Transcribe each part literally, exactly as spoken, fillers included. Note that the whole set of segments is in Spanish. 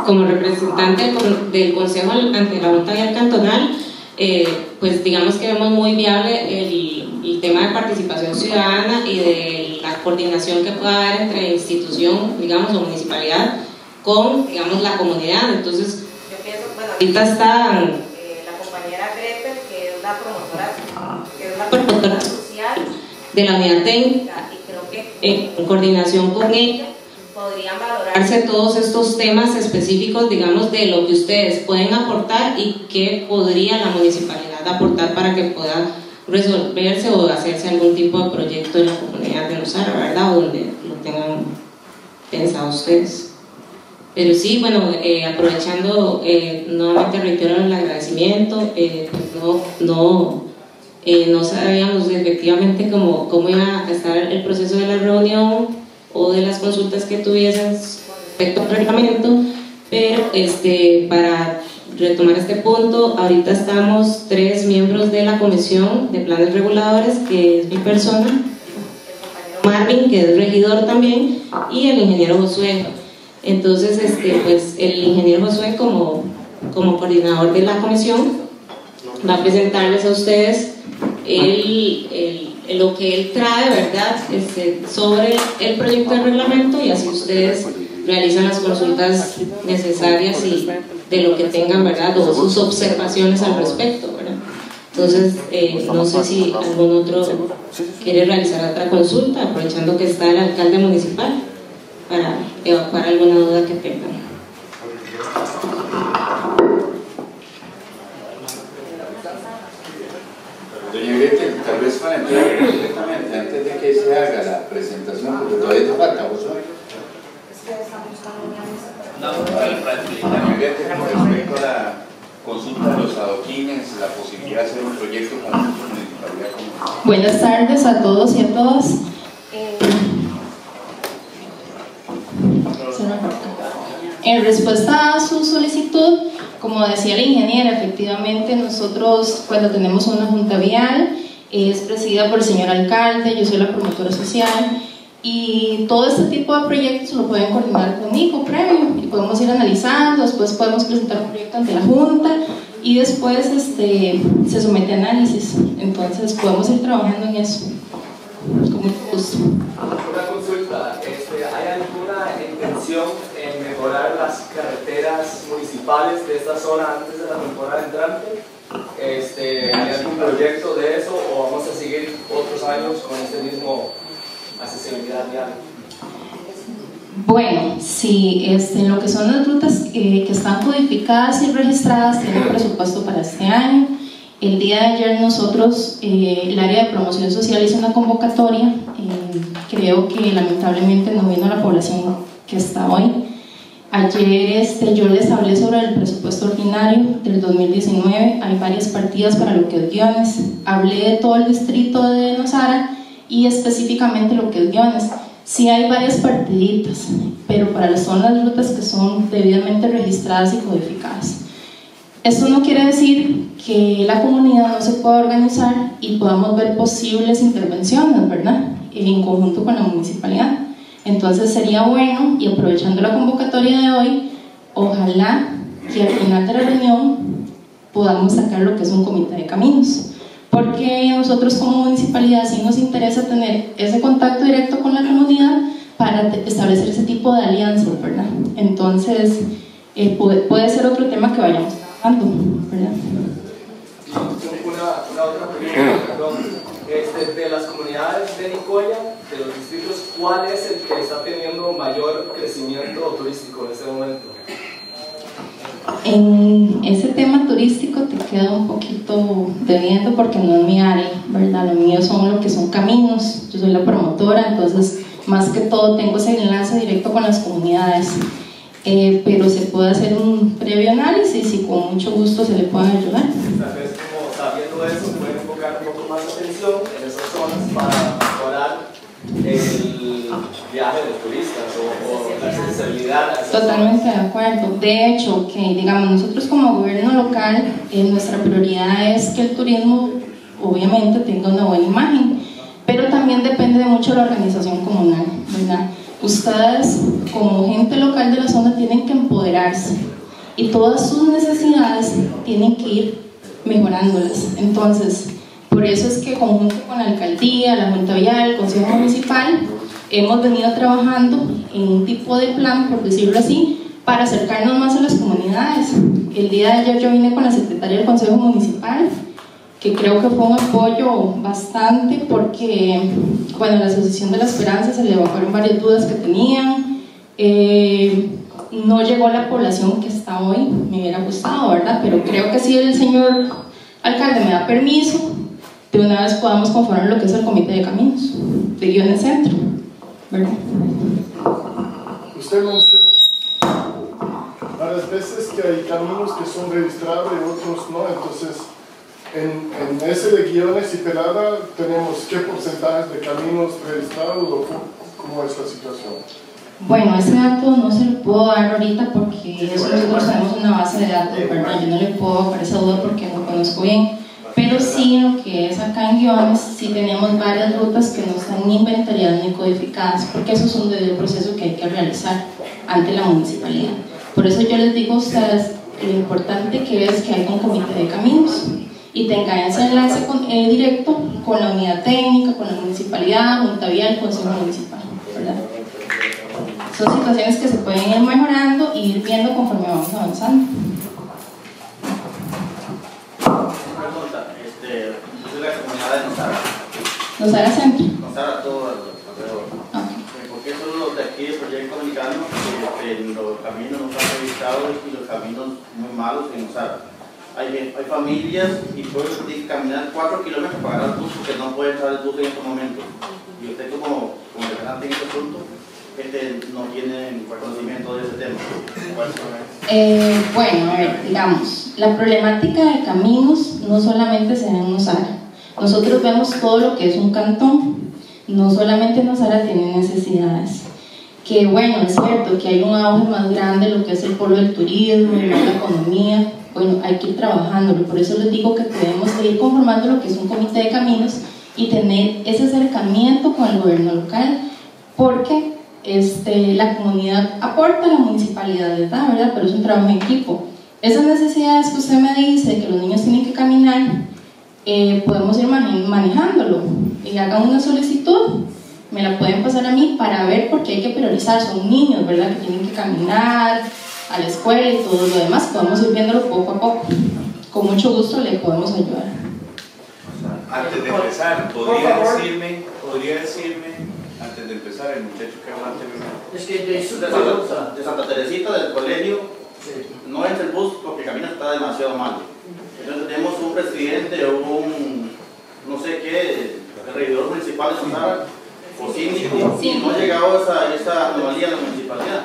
como representante del Consejo ante la Junta Vial Cantonal, eh, pues digamos que vemos muy viable el, el tema de participación ciudadana y de la coordinación que pueda haber entre institución, digamos, o municipalidad con, digamos, la comunidad. Entonces, yo pienso, bueno, ahorita está eh, la compañera Gretel, que es la promotora, que es la promotora social de la unidad técnica, y creo que eh, en coordinación con ella podrían valorarse todos estos temas específicos, digamos, de lo que ustedes pueden aportar y qué podría la municipalidad aportar para que pueda resolverse o hacerse algún tipo de proyecto en la comunidad de Nosara, ¿verdad? O donde lo tengan pensado ustedes. Pero sí, bueno, eh, aprovechando, eh, nuevamente reitero el agradecimiento, eh, pues no, no, eh, no sabíamos efectivamente cómo, cómo iba a estar el proceso de la reunión o de las consultas que tuviesen respecto al reglamento, pero este, para retomar este punto, ahorita estamos tres miembros de la Comisión de Planes Reguladores, que es mi persona, el compañero Marvin, que es regidor también, y el ingeniero Josué. Entonces, este, pues, el ingeniero Josué, como, como coordinador de la comisión, va a presentarles a ustedes el, el lo que él trae, ¿verdad?, este, sobre el proyecto de reglamento, y así ustedes realizan las consultas necesarias y de lo que tengan, ¿verdad?, o sus observaciones al respecto, ¿verdad? Entonces, eh, no sé si algún otro quiere realizar otra consulta, aprovechando que está el alcalde municipal, para evacuar alguna duda que tengan. Doña Gretel, tal vez para entrar directamente antes de que se haga la presentación, porque todavía te falta, ¿vos sabés? No, doña Gretel, con respecto a la consulta de los adoquines, la posibilidad de hacer un proyecto con la municipalidad. Buenas tardes a todos y a todas. En respuesta a su solicitud, como decía la ingeniera, efectivamente nosotros cuando tenemos una junta vial, es presidida por el señor alcalde, yo soy la promotora social, y todo este tipo de proyectos lo pueden coordinar conmigo previo, y podemos ir analizando, después podemos presentar un proyecto ante la junta, y después este, se somete a análisis, entonces podemos ir trabajando en eso, con mucho gusto. Una consulta, este, ¿hay alguna intención en mejorar las carreteras municipales de esta zona antes de la temporada entrante? Este, ¿Hay algún proyecto de eso o vamos a seguir otros años con este mismo accesibilidad vial? Bueno, sí, este, en lo que son las rutas eh, que están codificadas y registradas, tienen presupuesto para este año. El día de ayer nosotros, eh, el área de promoción social hizo una convocatoria, eh, creo que lamentablemente no vino la población que está hoy. Ayer este, yo les hablé sobre el presupuesto ordinario del dos mil diecinueve, hay varias partidas para lo que es guiones, hablé de todo el distrito de Nosara y específicamente lo que es guiones. Sí hay varias partiditas, pero para son las rutas que son debidamente registradas y codificadas. Esto no quiere decir que la comunidad no se pueda organizar y podamos ver posibles intervenciones, ¿verdad?, en conjunto con la municipalidad. Entonces sería bueno, y aprovechando la convocatoria de hoy, ojalá que al final de la reunión podamos sacar lo que es un comité de caminos, porque a nosotros como municipalidad sí nos interesa tener ese contacto directo con la comunidad para establecer ese tipo de alianzas, ¿verdad? Entonces eh, puede, puede ser otro tema que vayamos trabajando, ¿verdad? Una, una otra pregunta, perdón. Este, de las comunidades de Nicoya, de los distritos, ¿cuál es el que está teniendo mayor crecimiento turístico en este momento? En ese tema turístico te quedo un poquito debiendo porque no es mi área, ¿verdad? Lo mío son lo que son caminos, yo soy la promotora, entonces más que todo tengo ese enlace directo con las comunidades, eh, pero se puede hacer un previo análisis y con mucho gusto se le puede ayudar. Tal vez como sabiendo eso pueden enfocar un poco más atención en esas zonas para mejorar el viaje de turistas o, o la accesibilidad. Totalmente de acuerdo. De hecho, que digamos nosotros como gobierno local, eh, nuestra prioridad es que el turismo obviamente tenga una buena imagen, pero también depende de mucho de la organización comunal, ¿verdad? Ustedes como gente local de la zona tienen que empoderarse mejorarse y todas sus necesidades tienen que ir mejorándolas. Entonces, por eso es que conjunto con la alcaldía, la Junta Vial, el Consejo Municipal, hemos venido trabajando en un tipo de plan, por decirlo así, para acercarnos más a las comunidades. El día de ayer yo vine con la secretaria del Consejo Municipal, que creo que fue un apoyo bastante porque, bueno, la Asociación de la Esperanza se le evacuaron varias dudas que tenían. Eh, no llegó la población que está hoy, me hubiera gustado, ¿verdad? Pero creo que si el señor alcalde me da permiso, de una vez podamos conformar lo que es el Comité de Caminos de Guiones Centro, ¿verdad? Usted mencionó varias veces que hay caminos que son registrados y otros no, entonces en, en ese de Guiones y Pelada tenemos qué porcentaje de caminos registrados o cómo es la situación. Bueno, ese dato no se lo puedo dar ahorita porque eso nosotros tenemos una base de datos, ¿verdad? Yo no le puedo dar esa duda porque no conozco bien, pero sí lo que es acá en Guiones, sí tenemos varias rutas que no están ni inventariadas ni codificadas, porque eso es un proceso que hay que realizar ante la municipalidad. Por eso yo les digo a ustedes, lo importante que es que haya un comité de caminos y tenga ese enlace con, eh, directo con la unidad técnica, con la municipalidad, Junta Vial, Consejo Municipal, ¿verdad? Son situaciones que se pueden ir mejorando e ir viendo conforme vamos avanzando. Este, yo soy la comunidad de Nosara. Nosara Centro. Nosara, todo alrededor. Okay. ¿Por qué son los de aquí del proyecto dominicano? Porque los caminos no están registrados y los caminos muy malos en Nosara. Hay, hay familias y pueblos que tienen que caminar cuatro kilómetros para llegar al bus porque no puede entrar el bus en estos momentos. Y usted como, como representante en este asunto, este, no tienen conocimiento de ese tema. Eh, bueno, a ver, digamos, la problemática de caminos no solamente se da en Nosara. Nosotros vemos todo lo que es un cantón, no solamente Nosara tiene necesidades. Que bueno, es cierto que hay un auge más grande en lo que es el polo del turismo, en la economía. Bueno, hay que ir trabajándolo, por eso les digo que podemos ir conformando lo que es un comité de caminos y tener ese acercamiento con el gobierno local, porque Este, la comunidad aporta, la municipalidad les da, ¿verdad? Pero es un trabajo en equipo. Esas necesidades que usted me dice, que los niños tienen que caminar, eh, podemos ir manejándolo. Y hagan una solicitud, me la pueden pasar a mí para ver, porque hay que priorizar. Son niños, ¿verdad? Que tienen que caminar a la escuela y todo lo demás. Podemos ir viéndolo poco a poco. Con mucho gusto le podemos ayudar. Antes de empezar, ¿podría decirme, podría decirme antes de empezar, el muchacho que habla anteriormente? Es que de, Santa, de Santa Teresita, del colegio, sí, no entra el bus porque el camino está demasiado mal. Entonces tenemos un presidente o un, no sé qué, el regidor municipal de Nosara, o síndico, sí, y no ha llegado esa, esa anomalía a la municipalidad.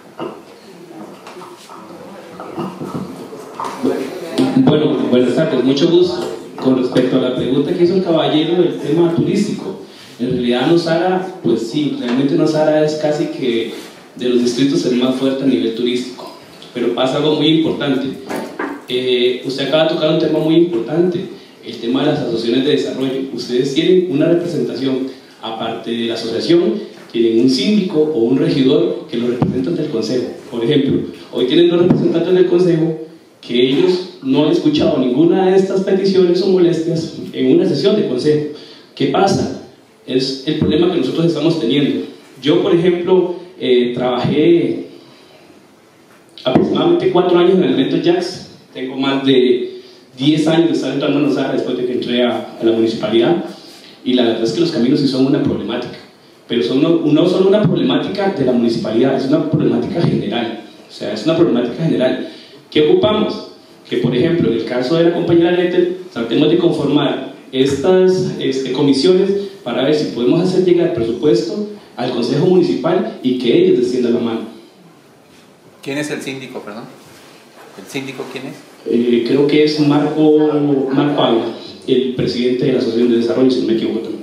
Bueno, buenas tardes, mucho gusto. Con respecto a la pregunta que hizo el caballero del tema turístico, en realidad Nosara, pues sí, realmente Nosara es casi que de los distritos el más fuerte a nivel turístico, pero pasa algo muy importante. Eh, usted acaba de tocar un tema muy importante, el tema de las asociaciones de desarrollo. Ustedes tienen una representación, aparte de la asociación, tienen un síndico o un regidor que lo representa ante el consejo. Por ejemplo, hoy tienen dos representantes del consejo que ellos no han escuchado ninguna de estas peticiones o molestias en una sesión de consejo. ¿Qué pasa? Es el problema que nosotros estamos teniendo. Yo, por ejemplo, eh, trabajé aproximadamente cuatro años en el Metro Jax. Tengo más de diez años de estar entrando a Nosara después de que entré a, a la municipalidad, y la verdad es que los caminos sí son una problemática, pero son no, no solo una problemática de la municipalidad, es una problemática general. O sea, es una problemática general. ¿Qué ocupamos? Que, por ejemplo, en el caso de la compañera Letter, tratemos de conformar estas este, comisiones para ver si podemos hacer llegar el presupuesto al Consejo Municipal y que ellos desciendan la mano. ¿Quién es el síndico, perdón? ¿El síndico quién es? Eh, creo que es Marco, Marco Ávila, el presidente de la Asociación de Desarrollo, si no me equivoco también.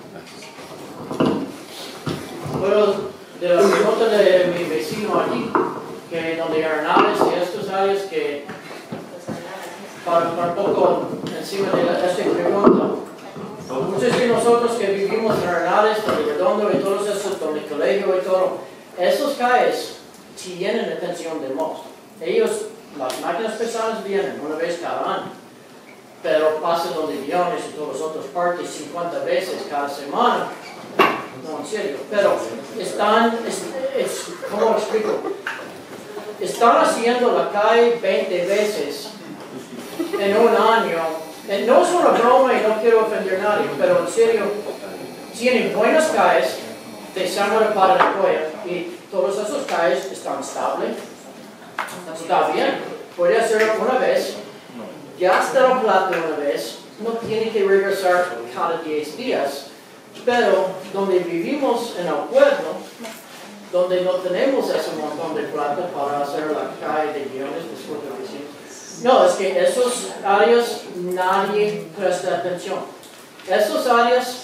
Bueno, de la pregunta de mi vecino aquí, que donde Arenales y estas áreas que para, para poco encima de la, esta pregunta, muchos de nosotros que vivimos en Arenales, Valle Redondo y todos esos, donde el colegio y todo, esos calles tienen atención de M O S. ellos, las máquinas pesadas vienen una vez cada año, pero pasan los guiones y todas las otras partes cincuenta veces cada semana. No, en serio, pero están, es, es, ¿cómo explico? Están haciendo la calle veinte veces en un año. No es una broma y no quiero ofender a nadie, pero en serio, tienen buenas calles de Samara para Nicoya y todas esas calles están estables. Está bien, puede hacerlo una vez, gasta la plata una vez, no tiene que regresar cada diez días, pero donde vivimos en el pueblo, donde no tenemos ese montón de plata para hacer la calle de guiones, disculpe decir. No, es que esas áreas nadie presta atención. Esas áreas,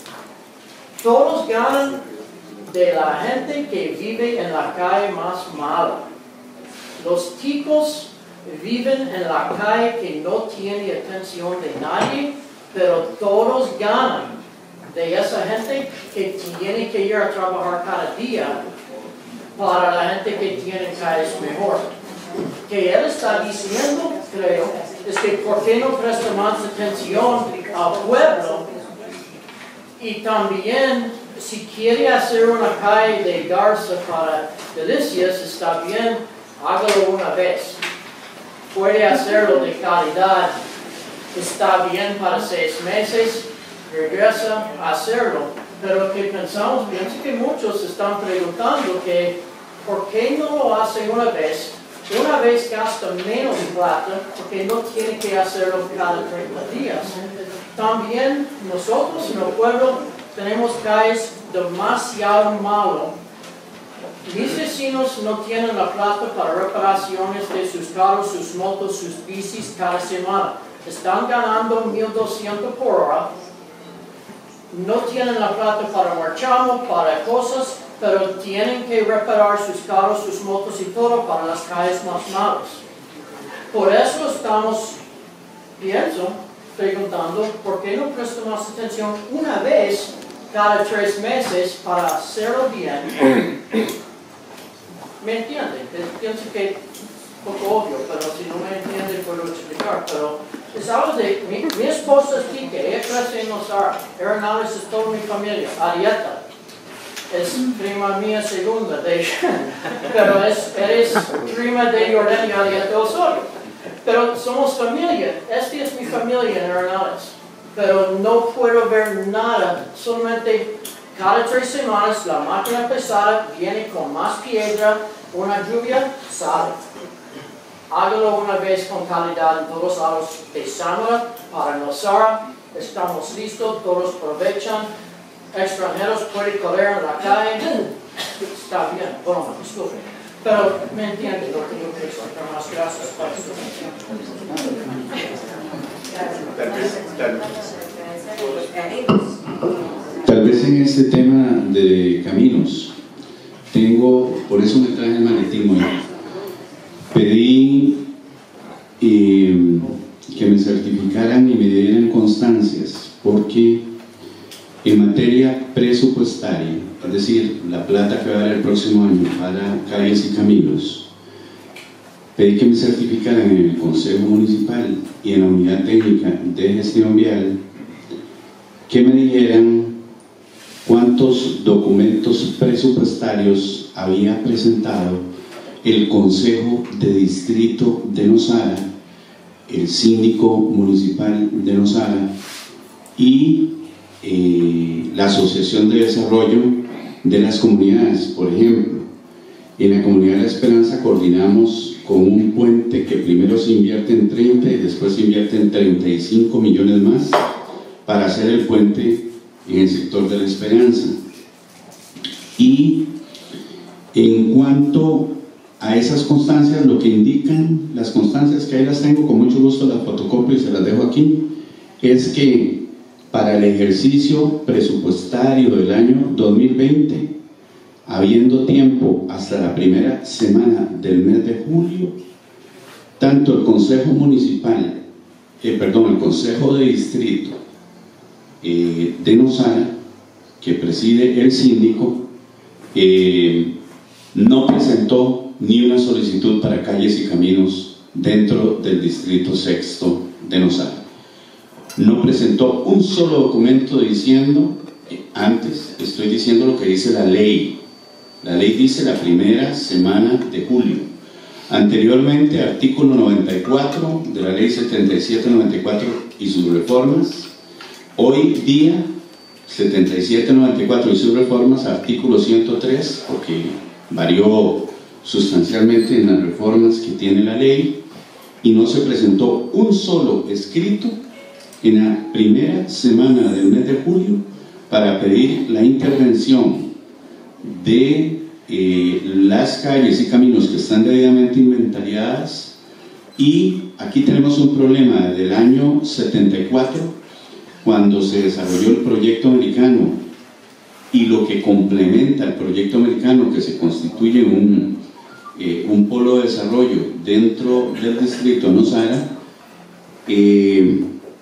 todos ganan de la gente que vive en la calle más mala. Los ticos viven en la calle que no tiene atención de nadie, pero todos ganan de esa gente que tiene que ir a trabajar cada día para la gente que tiene calles mejor. Que él está diciendo, creo, es que por qué no presta más atención al pueblo y también si quiere hacer una calle de Garza para Delicias, está bien, hágalo una vez. Puede hacerlo de calidad, está bien para seis meses, regresa a hacerlo. Pero que pensamos, pienso que muchos están preguntando que ¿por qué no lo hace una vez? Una vez gasta menos plata porque no tiene que hacerlo cada treinta días. También nosotros en el pueblo tenemos calles demasiado malas. Mis vecinos no tienen la plata para reparaciones de sus carros, sus motos, sus bicis cada semana. Están ganando mil doscientos por hora. No tienen la plata para marchamo, para cosas, pero tienen que reparar sus carros, sus motos y todo para las calles más malas. Por eso estamos, pienso, preguntando, ¿por qué no presta más atención una vez cada tres meses para hacerlo bien? ¿Me entienden? Pienso que es un poco obvio, pero si no me entienden puedo explicar. Pero es algo de, mi, mi esposa es Tique, ella crece en Nosara, Hernández es toda mi familia, Arieta es prima mía segunda de pero es, eres prima de Jordania y Arieta Osorio. Pero somos familia, esta es mi familia en Hernández, pero no puedo ver nada, solamente cada tres semanas la máquina pesada viene con más piedra, una lluvia, sale. Hágalo una vez con calidad en todos lados de Samara para Nosara. Estamos listos, todos aprovechan. Extranjeros pueden correr en la calle. Está bien, bueno, disculpe. Pero me entienden lo que yo quiero explicar más. Gracias por su atención. Tal vez en este tema de caminos, tengo, por eso me traje el maletín hoy. Pedí eh, que me certificaran y me dieran constancias, porque en materia presupuestaria, es decir, la plata que va a dar el próximo año para calles y caminos, pedí que me certificaran en el Consejo Municipal y en la Unidad Técnica de Gestión Vial, que me dijeran cuántos documentos presupuestarios había presentado el Consejo de Distrito de Nosara, el Síndico Municipal de Nosara y eh, la Asociación de Desarrollo de las Comunidades. Por ejemplo, en la Comunidad de la Esperanza coordinamos con un puente que primero se invierte en treinta y después se invierte en treinta y cinco millones más para hacer el puente en el sector de la Esperanza. Y en cuanto a esas constancias, lo que indican las constancias, que ahí las tengo, con mucho gusto las fotocopio y se las dejo aquí, es que para el ejercicio presupuestario del año dos mil veinte, habiendo tiempo hasta la primera semana del mes de julio, tanto el Consejo Municipal, eh, perdón, el Consejo de Distrito eh, de Nosara, que preside el síndico, eh, no presentó ni una solicitud para calles y caminos dentro del distrito sexto de Nosara. No presentó un solo documento diciendo, antes estoy diciendo lo que dice la ley. La ley dice la primera semana de julio. Anteriormente, artículo noventa y cuatro de la ley setenta y siete noventa y cuatro y sus reformas. Hoy día, setenta y siete noventa y cuatro y sus reformas, artículo ciento tres, porque varió sustancialmente en las reformas que tiene la ley, y no se presentó un solo escrito en la primera semana del mes de julio para pedir la intervención de eh, las calles y caminos que están debidamente inventariadas. Y aquí tenemos un problema del año setenta y cuatro, cuando se desarrolló el proyecto americano, y lo que complementa el proyecto americano, que se constituye un, eh, un polo de desarrollo dentro del distrito Nosara. eh,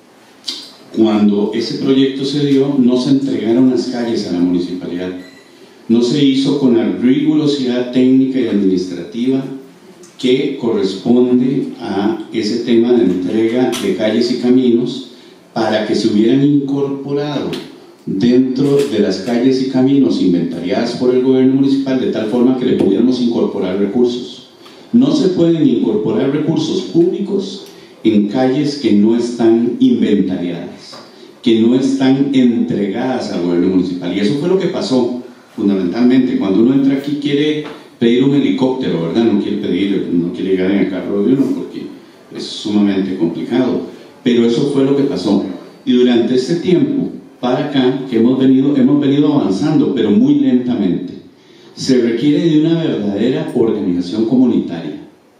Cuando ese proyecto se dio, no se entregaron las calles a la municipalidad. No se hizo con la rigurosidad técnica y administrativa que corresponde a ese tema de entrega de calles y caminos, para que se hubieran incorporado dentro de las calles y caminos inventariadas por el gobierno municipal, de tal forma que le pudiéramos incorporar recursos. No se pueden incorporar recursos públicos en calles que no están inventariadas, que no están entregadas al gobierno municipal. Y eso fue lo que pasó fundamentalmente. Cuando uno entra aquí quiere pedir un helicóptero, ¿verdad? No quiere pedir, no quiere llegar en el carro de uno porque es sumamente complicado. Pero eso fue lo que pasó. Y durante este tiempo para acá que hemos venido, hemos venido avanzando, pero muy lentamente. Se requiere de una verdadera organización comunitaria.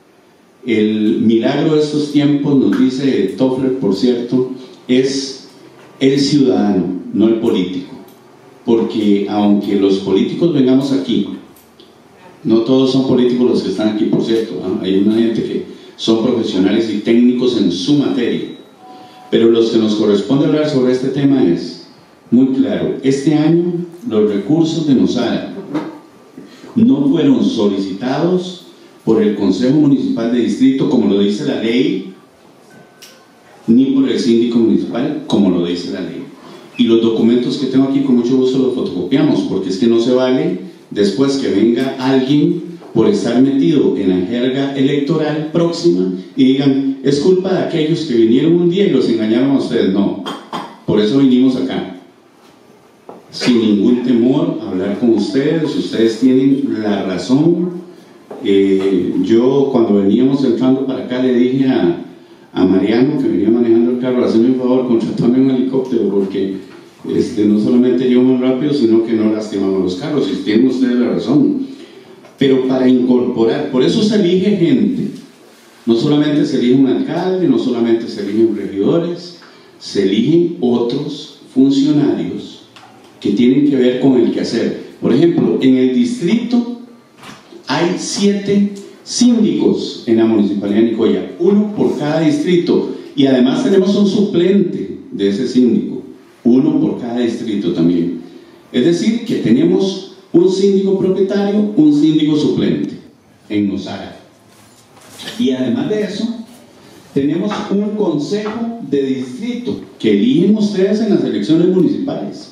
El milagro de estos tiempos, nos dice Toffler, por cierto, es el ciudadano, no el político. Porque aunque los políticos vengamos aquí, no todos son políticos los que están aquí, por cierto, ¿no? Hay una gente que son profesionales y técnicos en su materia. Pero los que nos corresponde hablar sobre este tema es muy claro. Este año los recursos de Nosara no fueron solicitados por el Consejo Municipal de Distrito, como lo dice la ley, ni por el síndico municipal, como lo dice la ley. Y los documentos que tengo aquí con mucho gusto los fotocopiamos, porque es que no se vale después que venga alguien por estar metido en la jerga electoral próxima y digan, es culpa de aquellos que vinieron un día y los engañaron a ustedes. No, por eso vinimos acá, sin ningún temor a hablar con ustedes. Ustedes tienen la razón. Eh, yo cuando veníamos entrando para acá le dije a, a Mariano, que venía manejando el carro, hazme un favor, contratame un helicóptero, porque este, no solamente llevo más rápido, sino que no lastimamos los carros. Y tienen ustedes la razón. Pero para incorporar, por eso se elige gente. No solamente se elige un alcalde, no solamente se eligen regidores, se eligen otros funcionarios que tienen que ver con el quehacer. Por ejemplo, en el distrito hay siete síndicos en la municipalidad de Nicoya, uno por cada distrito, y además tenemos un suplente de ese síndico, uno por cada distrito también. Es decir, que tenemos un síndico propietario, un síndico suplente en Nosara. Y además de eso, tenemos un consejo de distrito que eligen ustedes en las elecciones municipales.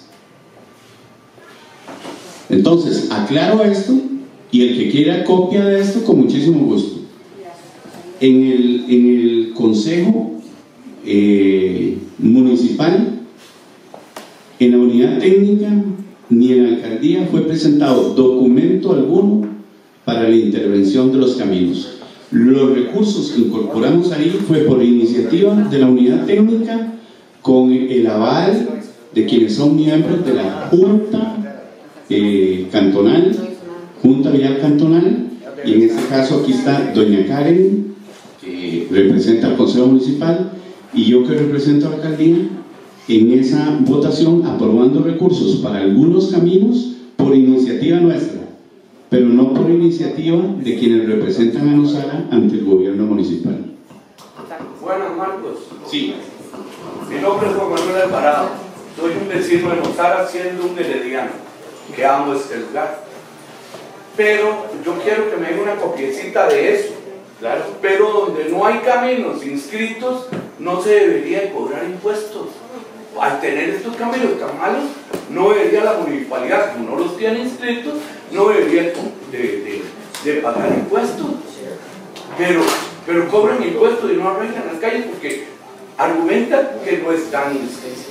Entonces, aclaro esto, y el que quiera copia de esto, con muchísimo gusto. En el, en el consejo eh, municipal, en la unidad técnica, ni en la alcaldía fue presentado documento alguno para la intervención de los caminos. Los recursos que incorporamos ahí fue por iniciativa de la unidad técnica, con el aval de quienes son miembros de la Junta eh, Cantonal, Junta Vial Cantonal, y en este caso aquí está doña Karen, que representa al Consejo Municipal, y yo que represento a la alcaldía, en esa votación aprobando recursos para algunos caminos por iniciativa nuestra, pero no por iniciativa de quienes representan a Nosara ante el gobierno municipal. Buenas, Marcos. Sí. Mi nombre es Juan Manuel Alvarado. Soy un vecino de Nosara, siendo un herediano, que amo este lugar. pero yo quiero que me den una copiecita de eso. Claro. Pero donde no hay caminos inscritos, no se debería de cobrar impuestos. Al tener estos caminos tan malos, no debería la municipalidad, como no los tiene inscritos, no debería de, de, de pagar impuestos. Pero, pero cobran impuestos y no arreglan las calles porque argumentan que no están inscritos.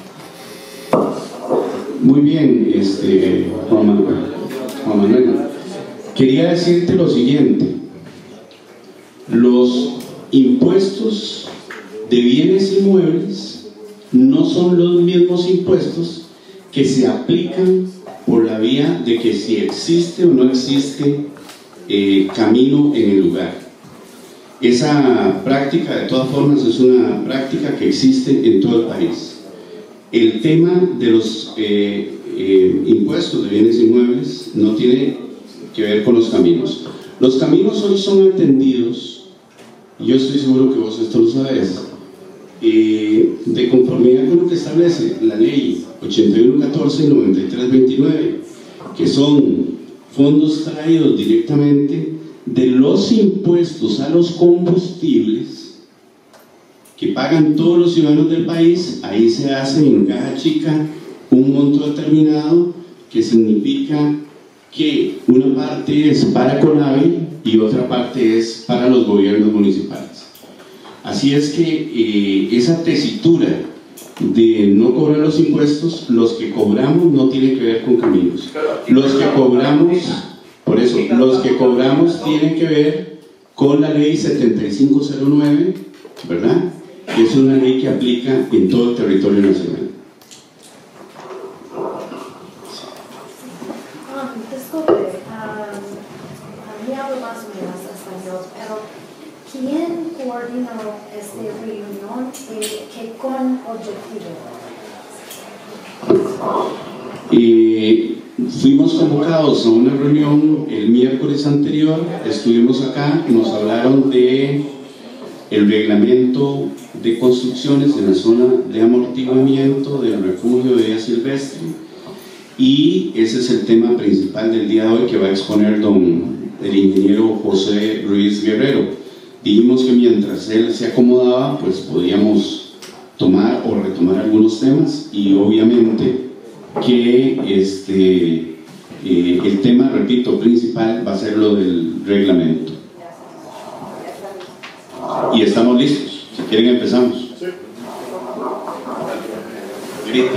Muy bien, este, Juan Manuel. Juan Manuel. Quería decirte lo siguiente. Los impuestos de bienes inmuebles no son los mismos impuestos que se aplican por la vía de que si existe o no existe eh, camino en el lugar. Esa práctica, de todas formas, es una práctica que existe en todo el país. El tema de los eh, eh, impuestos de bienes inmuebles no tiene que ver con los caminos. Los caminos hoy son atendidos, y yo estoy seguro que vos esto lo sabes, eh, de conformidad con lo que establece la ley ochenta y uno catorce y noventa y tres veintinueve, que son fondos traídos directamente de los impuestos a los combustibles que pagan todos los ciudadanos del país. Ahí se hace en caja chica un monto determinado que significa que una parte es para CONAVI y otra parte es para los gobiernos municipales. Así es que eh, esa tesitura de no cobrar los impuestos, los que cobramos no tiene que ver con caminos. Los que cobramos, por eso, los que cobramos tienen que ver con la ley setenta y cinco cero nueve, ¿verdad? Que es una ley que aplica en todo el territorio nacional. ¿Quién coordinó esta reunión y qué con objetivo? Eh, fuimos convocados a una reunión el miércoles anterior, estuvimos acá, nos hablaron de el reglamento de construcciones en la zona de amortiguamiento del refugio de vida silvestre, y ese es el tema principal del día de hoy que va a exponer don, el ingeniero José Ruiz Guerrero. Dijimos que mientras él se acomodaba, pues podíamos tomar o retomar algunos temas, y obviamente que este, eh, el tema, repito, principal va a ser lo del reglamento. Y estamos listos. Si quieren empezamos. Sí. Grite.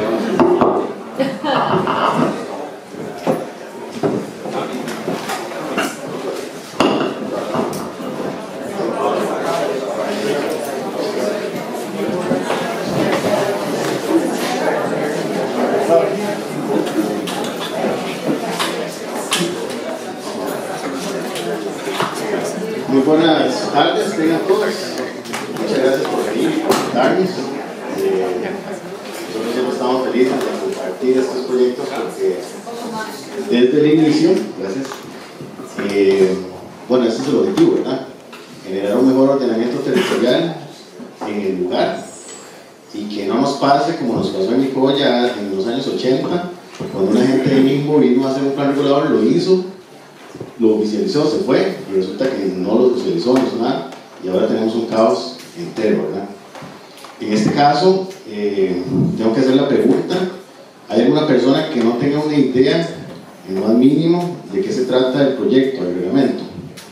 Muy buenas tardes, tengan todos. Muchas gracias por venir y por invitarnos. Eh, nosotros siempre estamos felices de compartir estos proyectos porque desde el inicio, gracias, eh, bueno, ese es el objetivo, ¿verdad? Generar un mejor ordenamiento territorial en el lugar y que no nos pase como nos pasó en Nicoya en los años ochenta, cuando una gente ahí mismo vino a hacer un plan regulador, lo hizo, lo oficializó, se fue y resulta que no lo oficializó, no hizo nada, y ahora tenemos un caos entero, ¿verdad? En este caso, eh, tengo que hacer la pregunta: ¿hay alguna persona que no tenga una idea, en lo más mínimo, de qué se trata el proyecto, el reglamento?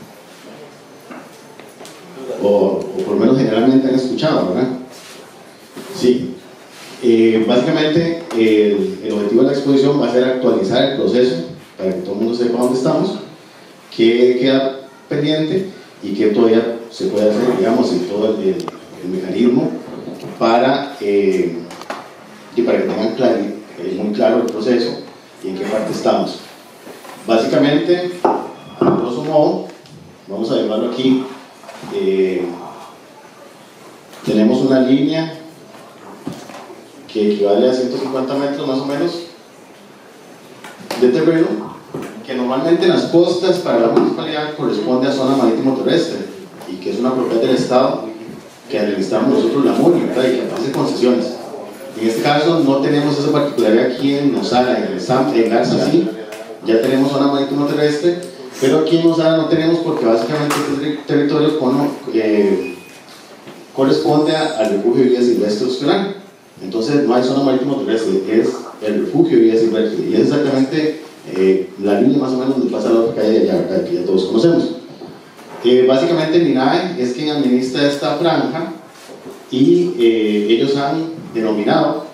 O, o por lo menos generalmente han escuchado, ¿verdad? Sí. Eh, básicamente, el, el objetivo de la exposición va a ser actualizar el proceso para que todo el mundo sepa dónde estamos, qué queda pendiente y qué todavía se puede hacer, digamos, en todo el, el, el mecanismo para, eh, y para que tengan claro, eh, muy claro el proceso y en qué parte estamos. Básicamente, a grosso modo, vamos a llamarlo aquí, eh, tenemos una línea que equivale a ciento cincuenta metros más o menos de terreno, que normalmente en las costas para la municipalidad corresponde a zona marítimo terrestre y que es una propiedad del Estado que administramos nosotros la MUNI, ¿verdad? Y que hace concesiones. En este caso no tenemos esa particularidad aquí en Nosara, en el Sam, en Garza sí, ya tenemos zona marítimo terrestre, pero aquí en Nosara no tenemos porque básicamente este territorio con, eh, corresponde a, al refugio de vida silvestre opcional. Entonces no hay zona marítimo terrestre, es el refugio de vida silvestre, y es exactamente eh, la línea más o menos donde pasa la otra calle de allá, ¿verdad? Que ya todos conocemos. Eh, básicamente el MINAE es quien administra esta franja y eh, ellos han denominado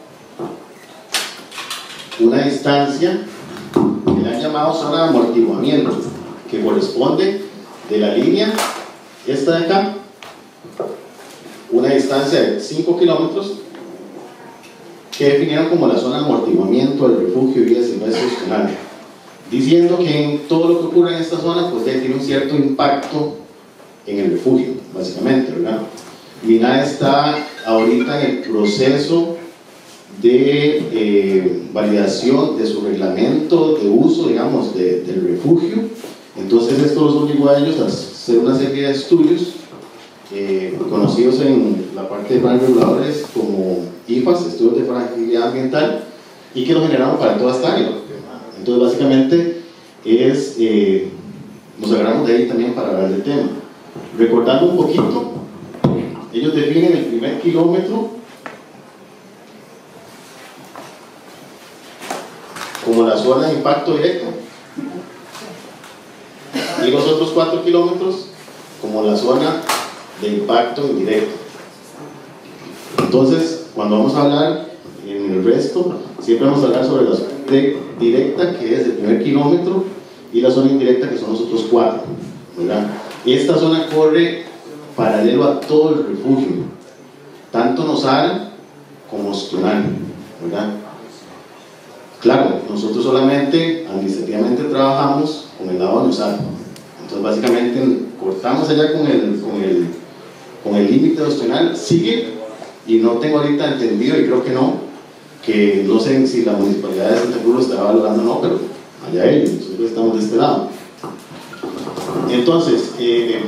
una distancia que le han llamado zona de amortiguamiento, que corresponde de la línea esta de acá, una distancia de cinco kilómetros, que definieron como la zona de amortiguamiento del refugio de vida silvestre opcional, diciendo que en todo lo que ocurre en esta zona pues tiene un cierto impacto en el refugio, básicamente, ¿verdad? MINAE está ahorita en el proceso de eh, validación de su reglamento de uso, digamos, de, del refugio. Entonces esto los obligó a ellos a hacer una serie de estudios eh, conocidos en la parte de planes reguladores como I F A S, estudios de fragilidad ambiental, y que lo generaron para toda esta área. Entonces básicamente es, eh, nos agarramos de ahí también para hablar del tema. Recordando un poquito, ellos definen el primer kilómetro como la zona de impacto directo y los otros cuatro kilómetros como la zona de impacto indirecto. Entonces, cuando vamos a hablar en el resto, siempre vamos a hablar sobre la zona directa, que es el primer kilómetro, y la zona indirecta, que son los otros cuatro, ¿verdad? Esta zona corre paralelo a todo el refugio, tanto Nosara como Ostional, ¿verdad? Claro, nosotros solamente administrativamente trabajamos con el lado de Nosara. Entonces básicamente cortamos allá con el con el con el límite opcional, sigue, y no tengo ahorita entendido, y creo que no, que no sé si la municipalidad de Santa Cruz lo está valorando o no, pero allá ellos, nosotros estamos de este lado. Entonces eh,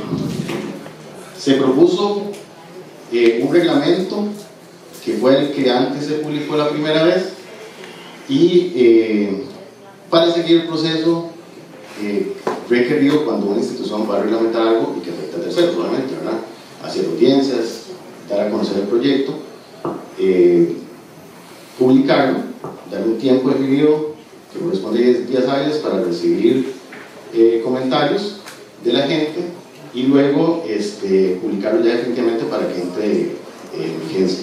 se propuso eh, un reglamento que fue el que antes se publicó la primera vez, y eh, para seguir el proceso eh, requerido cuando una institución va a reglamentar algo y que afecta a terceros, solamente, ¿verdad? Hacer audiencias, dar a conocer el proyecto, eh, publicarlo, dar un tiempo definido que corresponde a diez días hábiles para recibir eh, comentarios de la gente, y luego este, publicarlo ya definitivamente para que entre eh, en vigencia.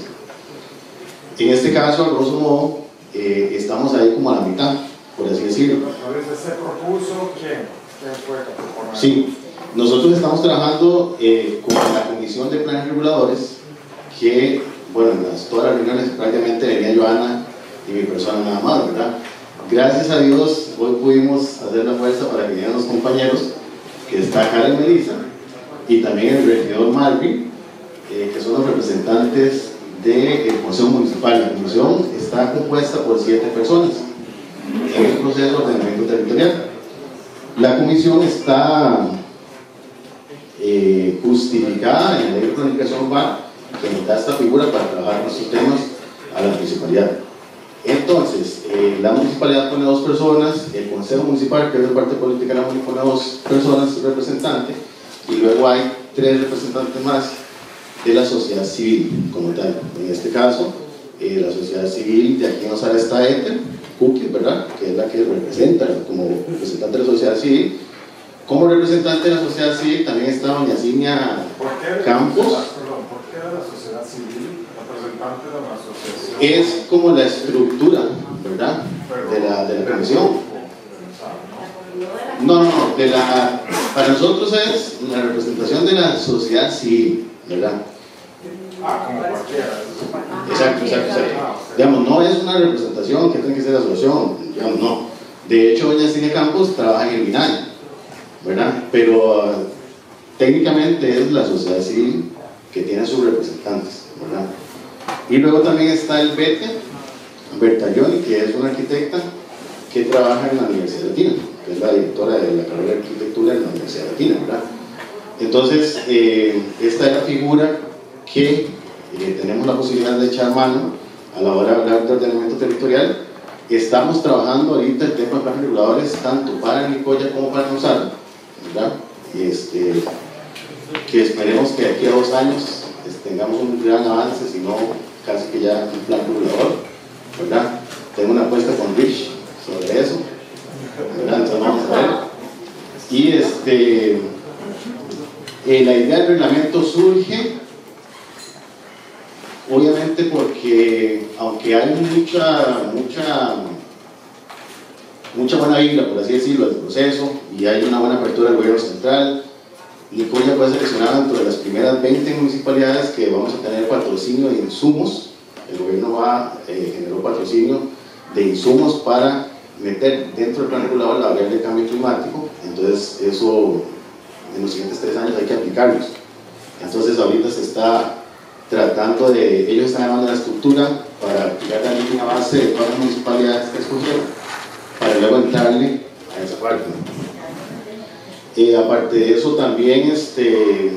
En este caso, a grosso modo, eh, estamos ahí como a la mitad, por así decirlo. A veces se propuso quién, quién fue que propuso. Sí, nosotros estamos trabajando eh, con la Comisión de Planes Reguladores, que, bueno, en las, todas las reuniones prácticamente venía Joana y mi persona nada más, ¿verdad? Gracias a Dios, hoy pudimos hacer la fuerza para que vinieran los compañeros, que está Karen Melissa, y también el regidor Marvin, eh, que son los representantes del Consejo Municipal. La comisión está compuesta por siete personas en el proceso de ordenamiento territorial. La comisión está eh, justificada en la ley de planificación urbana, que nos da esta figura para trabajar nuestros temas a la municipalidad. Entonces, eh, la municipalidad pone dos personas, el Consejo Municipal, que es de parte política, la municipalidad pone dos personas representantes, y luego hay tres representantes más de la sociedad civil como tal. En este caso, eh, la sociedad civil de aquí en Nosara está Ethel Cookie, ¿verdad? Que es la que representa como representante de la sociedad civil. Como representante de la sociedad civil también está doña Cinia Campos. Perdón, ¿por qué era la sociedad civil representante de la asociación? Es como la estructura, ¿verdad? De la, de la comisión. No, no, de la, para nosotros es la representación de la sociedad civil, ¿verdad? Ah, como cualquiera. Exacto, exacto, exacto. Digamos, no es una representación que tiene que ser la asociación, digamos, no. De hecho, doña Cinia Campos trabaja en el MINAE, ¿verdad? Pero uh, técnicamente es la sociedad civil que tiene sus representantes, ¿verdad? Y luego también está el Bete Bertaglioni, que es una arquitecta que trabaja en la Universidad Latina, que es la directora de la carrera de arquitectura en la Universidad Latina, ¿verdad? Entonces, eh, esta es la figura que eh, tenemos la posibilidad de echar mano a la hora de hablar de ordenamiento territorial, estamos trabajando ahorita el tema de planes reguladores tanto para Nicoya como para Nosara, ¿verdad? Este, que esperemos que de aquí a dos años este, tengamos un gran avance, si no casi que ya un plan regulador, ¿verdad? Tengo una apuesta con Rich sobre eso, ¿verdad? Entonces vamos a ver. Y este, eh, la idea del reglamento surge obviamente porque aunque hay mucha mucha mucha buena vibra, por así decirlo, del proceso, y hay una buena apertura del gobierno central, Nicoya fue seleccionada dentro de las primeras veinte municipalidades que vamos a tener patrocinio de insumos. El gobierno va, eh, generó patrocinio de insumos para meter dentro del plan regulador la variable de cambio climático. Entonces eso en los siguientes tres años hay que aplicarlos. Entonces ahorita se está tratando de, ellos están armando la estructura para aplicar la línea base de todas las municipalidades que escogieron, para luego entrarle a esa parte. Eh, aparte de eso también este,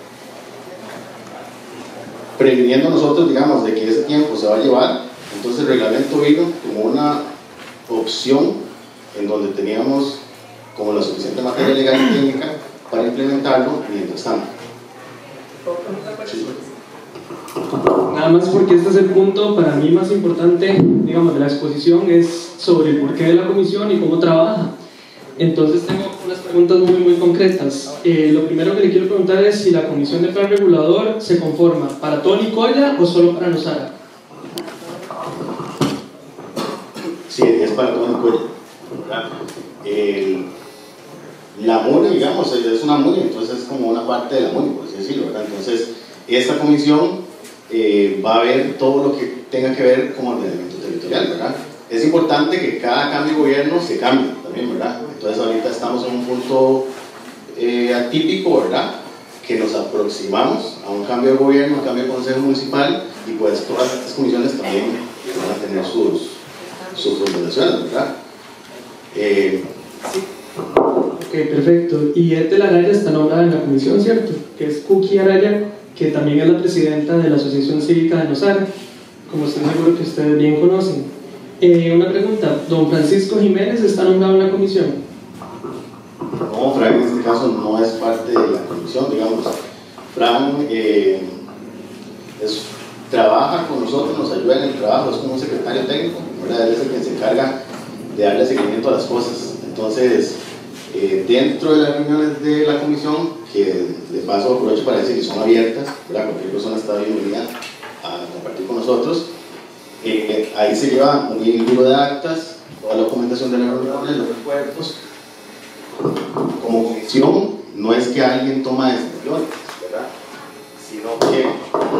previniendo nosotros, digamos, de que ese tiempo se va a llevar, entonces el reglamento vino como una opción en donde teníamos como la suficiente materia legal y técnica para implementarlo mientras tanto. Sí. Nada más porque este es el punto para mí más importante, digamos, de la exposición, es sobre el porqué de la comisión y cómo trabaja. Entonces tengo unas preguntas muy muy concretas. Eh, lo primero que le quiero preguntar es si la comisión de plan regulador se conforma para todo Nicoya o solo para Nosara. Sí, es para todo Nicoya. El, la MUNI, digamos, es una MUNI, entonces es como una parte de la MUNI, por así decirlo, ¿verdad? Entonces esta comisión eh, va a ver todo lo que tenga que ver con ordenamiento territorial, ¿verdad? Es importante que cada cambio de gobierno se cambie también, ¿verdad? Entonces ahorita estamos en un punto eh, atípico, ¿verdad? Que nos aproximamos a un cambio de gobierno, un cambio de consejo municipal, y pues todas estas comisiones también van a tener sus, sus formulaciones, ¿verdad? Eh, sí. Ok, perfecto. Y Ethel Araya está nombrada en la comisión, ¿cierto? Que es Cookie Araya, que también es la presidenta de la Asociación Cívica de Nosara, como estoy seguro que ustedes bien conocen. Eh, una pregunta, ¿don Francisco Jiménez está nombrado en la comisión? No, Fran en este caso no es parte de la comisión, digamos. Fran eh, es, trabaja con nosotros, nos ayuda en el trabajo, es como un secretario técnico, ¿verdad? Él es el que se encarga de darle seguimiento a las cosas. Entonces, eh, dentro de las reuniones de la comisión, que de paso aprovecho para decir que son abiertas, ¿verdad? Cualquier persona está bienvenida a compartir con nosotros. Eh, ahí se lleva un libro de actas, toda la documentación de las reuniones, los recuerdos. Como comisión, no es que alguien toma decisiones, ¿verdad? Sino que,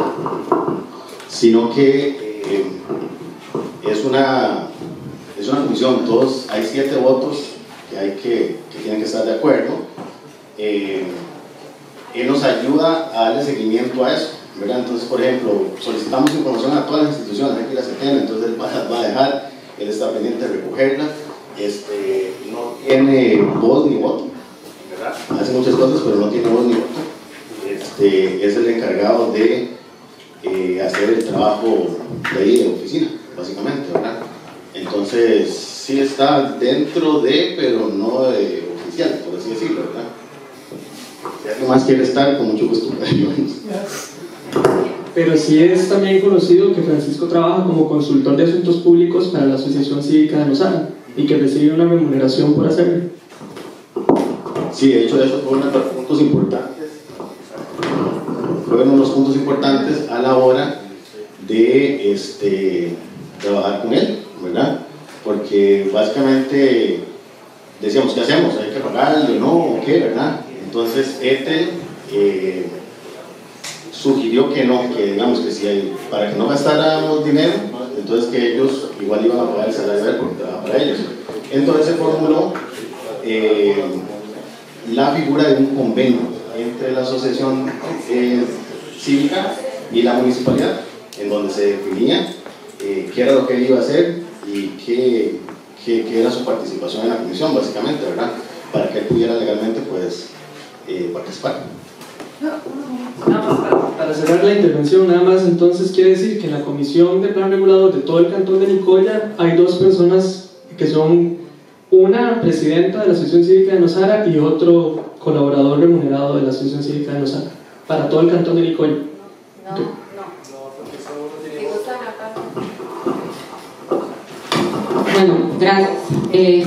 sino que eh, es, una, es una comisión, todos, hay siete votos que, hay que, que tienen que estar de acuerdo. Eh, él nos ayuda a darle seguimiento a eso, ¿verdad? Entonces, por ejemplo, solicitamos información a todas las instituciones, aquí las que tienen, entonces él va, va a dejar, él está pendiente de recogerla, este, no tiene voz ni voto, ¿verdad? Hace muchas cosas, pero no tiene voz ni voto. Este, es el encargado de eh, hacer el trabajo de ahí, de oficina, básicamente, ¿verdad? Entonces, sí está dentro de, pero no de oficial, por así decirlo, ¿verdad? Si alguien más quiere estar, con mucho gusto. Pero sí es también conocido que Francisco trabaja como consultor de asuntos públicos para la Asociación Cívica de Nosara y que recibe una remuneración por hacerlo. Sí, de hecho eso fue uno de los puntos importantes, fue uno de los puntos importantes a la hora de este, trabajar con él, ¿verdad? Porque básicamente decíamos, ¿qué hacemos? ¿Hay que pagarle o no? ¿O qué? ¿Verdad? Entonces Ethel eh, sugirió que no, que digamos que si hay, para que no gastáramos dinero, entonces que ellos igual iban a pagar el salario de él porque trabaja para ellos. Entonces se formuló eh, la figura de un convenio entre la asociación eh, cívica y la municipalidad, en donde se definía eh, qué era lo que él iba a hacer y qué, qué, qué era su participación en la comisión, básicamente, ¿verdad? Para que él pudiera legalmente pues, eh, participar. Nada más para, para cerrar la intervención, nada más entonces quiere decir que en la Comisión de Plan Regulador de todo el Cantón de Nicoya hay dos personas que son una presidenta de la Asociación Cívica de Nosara y otro colaborador remunerado de la Asociación Cívica de Nosara, para todo el Cantón de Nicoya. No, Okay. Bueno, gracias. Eh,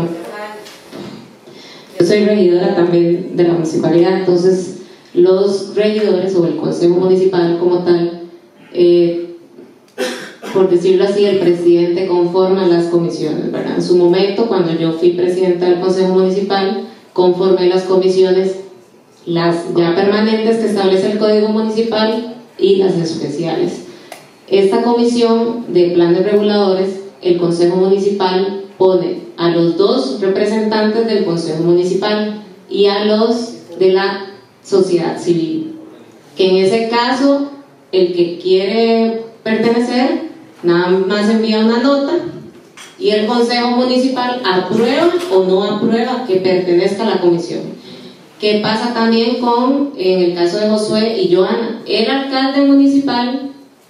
yo soy regidora también de la municipalidad, entonces los regidores o el consejo municipal como tal, eh, por decirlo así, el presidente conforma las comisiones, ¿verdad? En su momento, cuando yo fui presidenta del consejo municipal, conformé las comisiones, las ya permanentes que establece el código municipal y las especiales. Esta comisión de planes reguladores, el consejo municipal pone a los dos representantes del consejo municipal y a los de la sociedad civil, que en ese caso el que quiere pertenecer nada más envía una nota y el consejo municipal aprueba o no aprueba que pertenezca a la comisión. ¿Qué pasa también con, en el caso de Josué y Joana? El alcalde municipal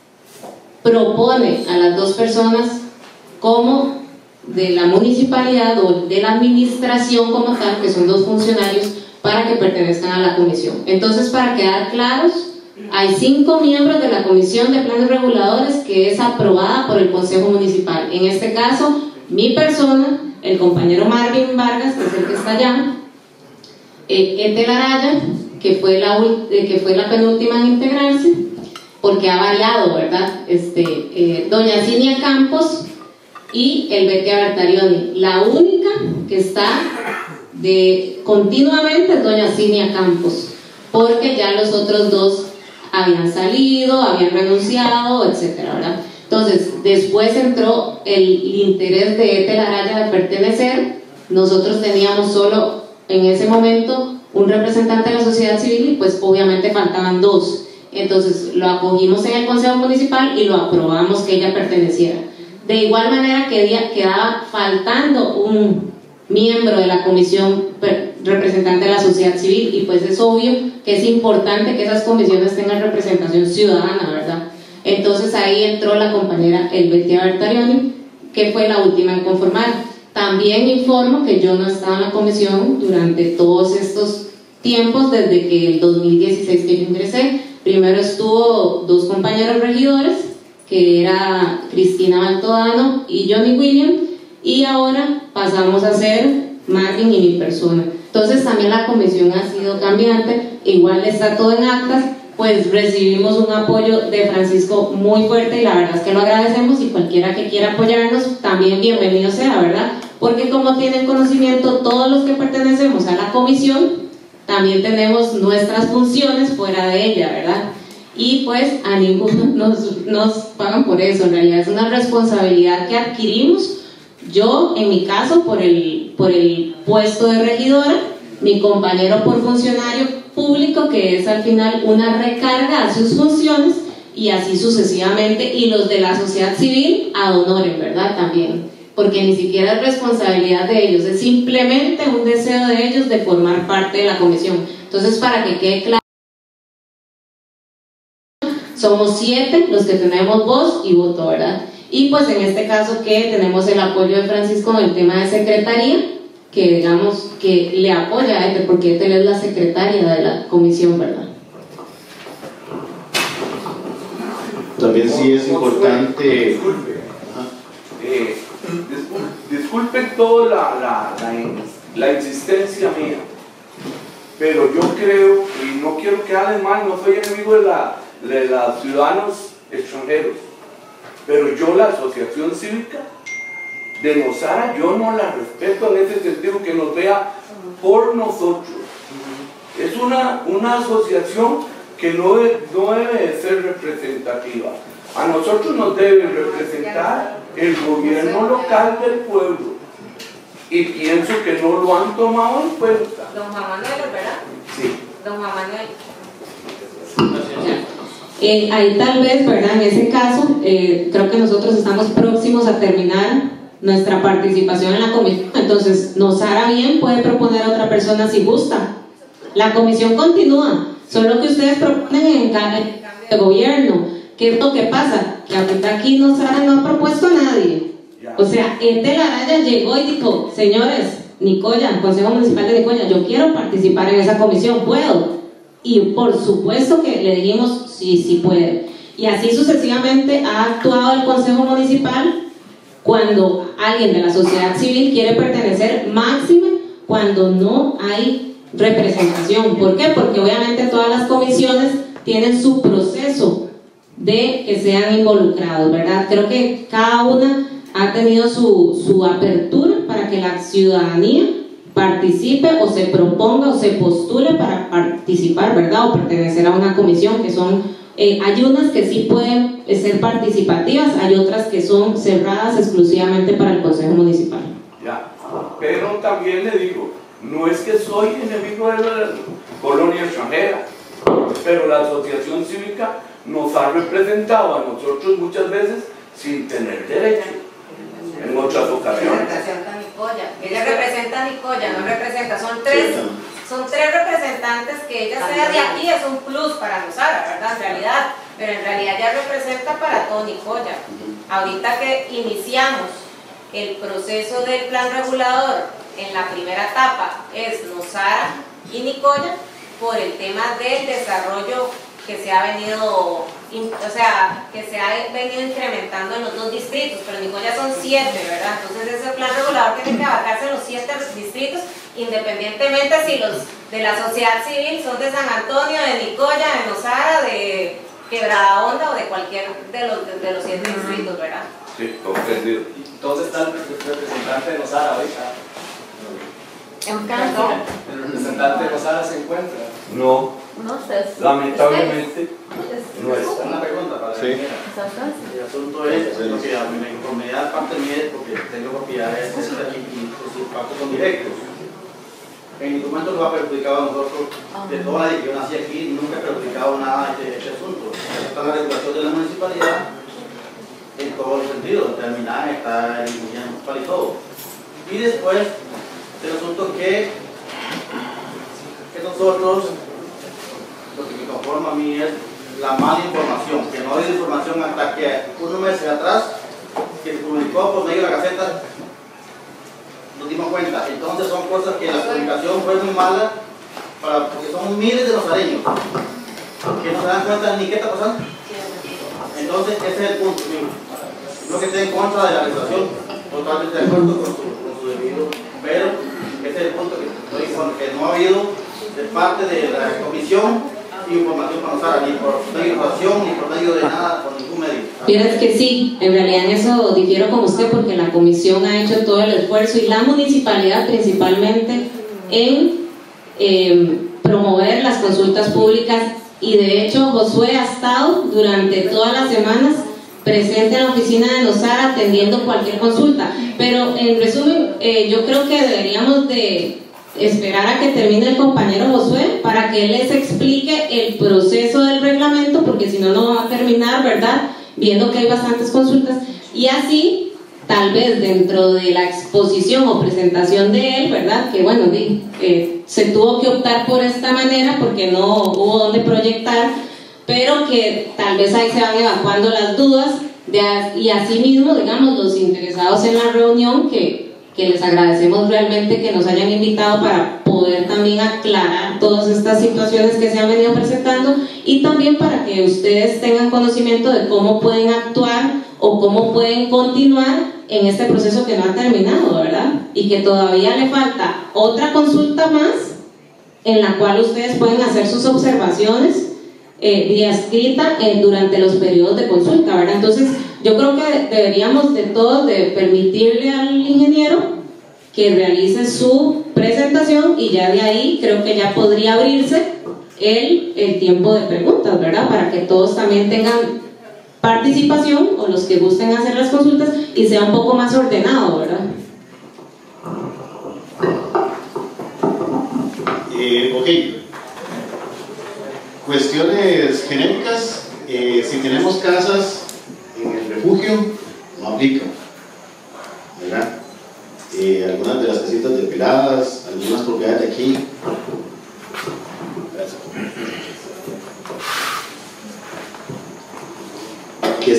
propone a las dos personas como de la municipalidad o de la administración como tal, que son dos funcionarios, para que pertenezcan a la comisión. Entonces, para quedar claros, hay cinco miembros de la comisión de planes reguladores que es aprobada por el consejo municipal. En este caso, mi persona, el compañero Marvin Vargas, que es el que está allá, eh, Etel Araya, que fue, la, que fue la penúltima en integrarse, porque ha variado, ¿verdad? Este, eh, doña Cinia Campos y el Betia Bertarioni. La única que está de continuamente es doña Cinia Campos, porque ya los otros dos habían salido, habían renunciado, etcétera, ¿verdad? Entonces, después entró el interés de Etel Araya de pertenecer. Nosotros teníamos solo en ese momento un representante de la sociedad civil y pues obviamente faltaban dos. Entonces lo acogimos en el consejo municipal y lo aprobamos que ella perteneciera. De igual manera quedaba faltando un miembro de la comisión representante de la sociedad civil, y pues es obvio que es importante que esas comisiones tengan representación ciudadana, ¿verdad? Entonces ahí entró la compañera Elvetia Bertarioni, que fue la última en conformar. También informo que yo no estaba en la comisión durante todos estos tiempos, desde que el dos mil dieciséis que yo ingresé. Primero estuvo dos compañeros regidores, que era Cristina Baltodano y Johnny William, y ahora pasamos a ser Marvin y mi persona. Entonces también la comisión ha sido cambiante, igual está todo en actas, pues recibimos un apoyo de Francisco muy fuerte y la verdad es que lo agradecemos, y cualquiera que quiera apoyarnos también bienvenido sea, ¿verdad? Porque como tienen conocimiento todos los que pertenecemos a la comisión, también tenemos nuestras funciones fuera de ella, ¿verdad? Y pues a ninguno nos, nos pagan por eso, en realidad es una responsabilidad que adquirimos. Yo, en mi caso, por el, por el puesto de regidora, mi compañero por funcionario público, que es al final una recarga a sus funciones, y así sucesivamente, y los de la sociedad civil ad honorem, ¿verdad? También, porque ni siquiera es responsabilidad de ellos, es simplemente un deseo de ellos de formar parte de la comisión. Entonces, para que quede claro, somos siete los que tenemos voz y voto, ¿verdad? Y pues en este caso que tenemos el apoyo de Francisco en el tema de secretaría, que digamos que le apoya a él, porque él es la secretaria de la comisión, ¿verdad? También sí es importante... Disculpe, eh, disculpe, disculpen toda la, la, la, la insistencia mía, pero yo creo, y no quiero que hablen mal, no soy enemigo de, la, de los ciudadanos extranjeros, pero yo la asociación cívica de Nosara, yo no la respeto en ese sentido, que nos vea por nosotros. Es una, una asociación que no, de, no debe de ser representativa. A nosotros nos debe representar el gobierno local del pueblo, y pienso que no lo han tomado en cuenta. Don Juan Manuel, ¿verdad? Sí. Don Juan Manuel. Eh, ahí tal vez, ¿verdad? En ese caso, eh, creo que nosotros estamos próximos a terminar nuestra participación en la comisión. Entonces, Nosara bien puede proponer a otra persona si gusta. La comisión continúa. Solo que ustedes proponen en el cambio de gobierno. ¿Qué es lo que pasa? Que ahorita aquí no, no ha propuesto a nadie. O sea, el de la Araya llegó y dijo, señores, Nicoya, Consejo Municipal de Nicoya, yo quiero participar en esa comisión, ¿puedo? Y por supuesto que le dijimos, sí, sí puede. Y así sucesivamente ha actuado el Consejo Municipal cuando alguien de la sociedad civil quiere pertenecer, máxime cuando no hay representación. ¿Por qué? Porque obviamente todas las comisiones tienen su proceso de que sean involucrados, ¿verdad? Creo que cada una ha tenido su, su apertura para que la ciudadanía participe o se proponga o se postule para participar, ¿verdad? O pertenecer a una comisión, que son, eh, hay unas que sí pueden ser participativas, hay otras que son cerradas exclusivamente para el Consejo Municipal. Ya, pero también le digo, no es que soy enemigo de la colonia extranjera, pero la asociación cívica nos ha representado a nosotros muchas veces sin tener derecho en otras ocasiones. Ella representa a Nicoya, no representa, son tres, son tres representantes que ella sea de aquí es un plus para Nosara, ¿verdad? En realidad, pero en realidad ya representa para todo Nicoya. Ahorita que iniciamos el proceso del plan regulador en la primera etapa es Nosara y Nicoya por el tema del desarrollo que se ha venido, o sea, que se ha venido incrementando en los dos distritos, pero en Nicoya son siete, ¿verdad? Entonces ese plan regulador tiene que abarcarse en los siete distritos, independientemente si los de la sociedad civil son de San Antonio, de Nicoya, de Nosara, de Quebrada Honda o de cualquier de los, de, de los siete distritos, ¿verdad? Sí, comprendido. Entonces está el representante de Nosara ahorita. En caso. El representante de Nosara se encuentra. No. No sé. Lamentablemente no es. Una pregunta para sí. El asunto es, lo que a mí me incomoda parte mía es porque tengo propiedades aquí y sus impactos son directos. En ningún momento nos ha perjudicado a nosotros, de toda la yo nací aquí, nunca he perjudicado nada de este, este asunto. Está la regulación de la municipalidad en todos los sentidos, terminar, está en la municipal y todo. Y después, el asunto que, que nosotros, lo que me conforma a mí es la mala información, que no hay información hasta que unos meses atrás, que se publicó por medio de la Gaceta, nos dimos cuenta. Entonces son cosas que la comunicación fue muy mala, para, porque son miles de nosareños que no se dan cuenta ni qué está pasando. Entonces ese es el punto mío. No que esté en contra de la legislación, totalmente de acuerdo con su, con su debido, pero ese es el punto que estoy diciendo, que no ha habido de parte de la comisión información para Nosara, ni por medio de información, ni por medio de nada, por ningún medio. Fíjate que sí, en realidad en eso difiero con usted porque la comisión ha hecho todo el esfuerzo y la municipalidad principalmente en eh, promover las consultas públicas, y de hecho Josué ha estado durante todas las semanas presente en la oficina de Nosara atendiendo cualquier consulta, pero en resumen eh, yo creo que deberíamos de esperar a que termine el compañero Josué para que él les explique el proceso del reglamento, porque si no, no va a terminar, ¿verdad? Viendo que hay bastantes consultas, y así, tal vez dentro de la exposición o presentación de él, ¿verdad? Que bueno, eh, se tuvo que optar por esta manera porque no hubo donde proyectar, pero que tal vez ahí se van evacuando las dudas, de, y así mismo, digamos, los interesados en la reunión, que que les agradecemos realmente que nos hayan invitado para poder también aclarar todas estas situaciones que se han venido presentando, y también para que ustedes tengan conocimiento de cómo pueden actuar o cómo pueden continuar en este proceso que no ha terminado, ¿verdad? Y que todavía le falta otra consulta más en la cual ustedes pueden hacer sus observaciones eh, vía escrita eh, durante los periodos de consulta, ¿verdad? Entonces yo creo que deberíamos de todos de permitirle al ingeniero que realice su presentación, y ya de ahí creo que ya podría abrirse el, el tiempo de preguntas, ¿verdad? Para que todos también tengan participación, o los que gusten hacer las consultas, y sea un poco más ordenado, ¿verdad? Eh, ok. Cuestiones genéricas, eh, si tenemos casas en el refugio, no aplica, ¿verdad? Eh, algunas de las casitas depiladas, algunas propiedades de aquí.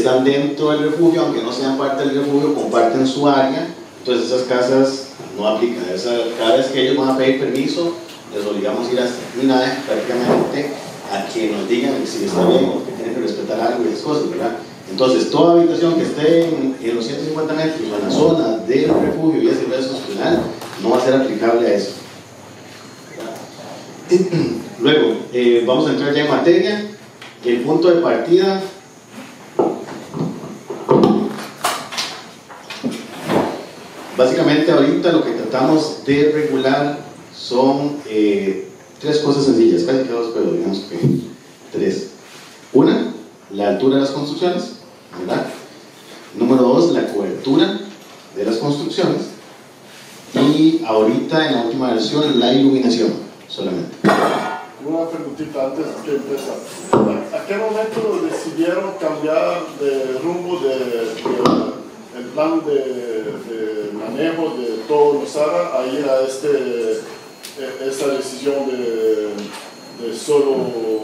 están dentro del refugio, aunque no sean parte del refugio, comparten su área, entonces esas casas no aplican. Esa, cada vez que ellos van a pedir permiso, les obligamos a ir hasta el MINAE prácticamente a que nos digan si está bien o que tienen que respetar algo y esas cosas, ¿verdad? Entonces, toda habitación que esté en, en los ciento cincuenta metros o en la zona del refugio y ese resto institucional no va a ser aplicable a eso. Luego, eh, vamos a entrar ya en materia. El punto de partida. Básicamente, ahorita lo que tratamos de regular son eh, tres cosas sencillas, casi que dos, pero digamos que tres. Una, la altura de las construcciones, ¿verdad? Número dos, la cobertura de las construcciones. Y ahorita, en la última versión, la iluminación solamente. Una preguntita antes de empezar. ¿A qué momento decidieron cambiar de rumbo de, de el plan de, de manejo de todo Nosara a ir a este, esta decisión de, de solo,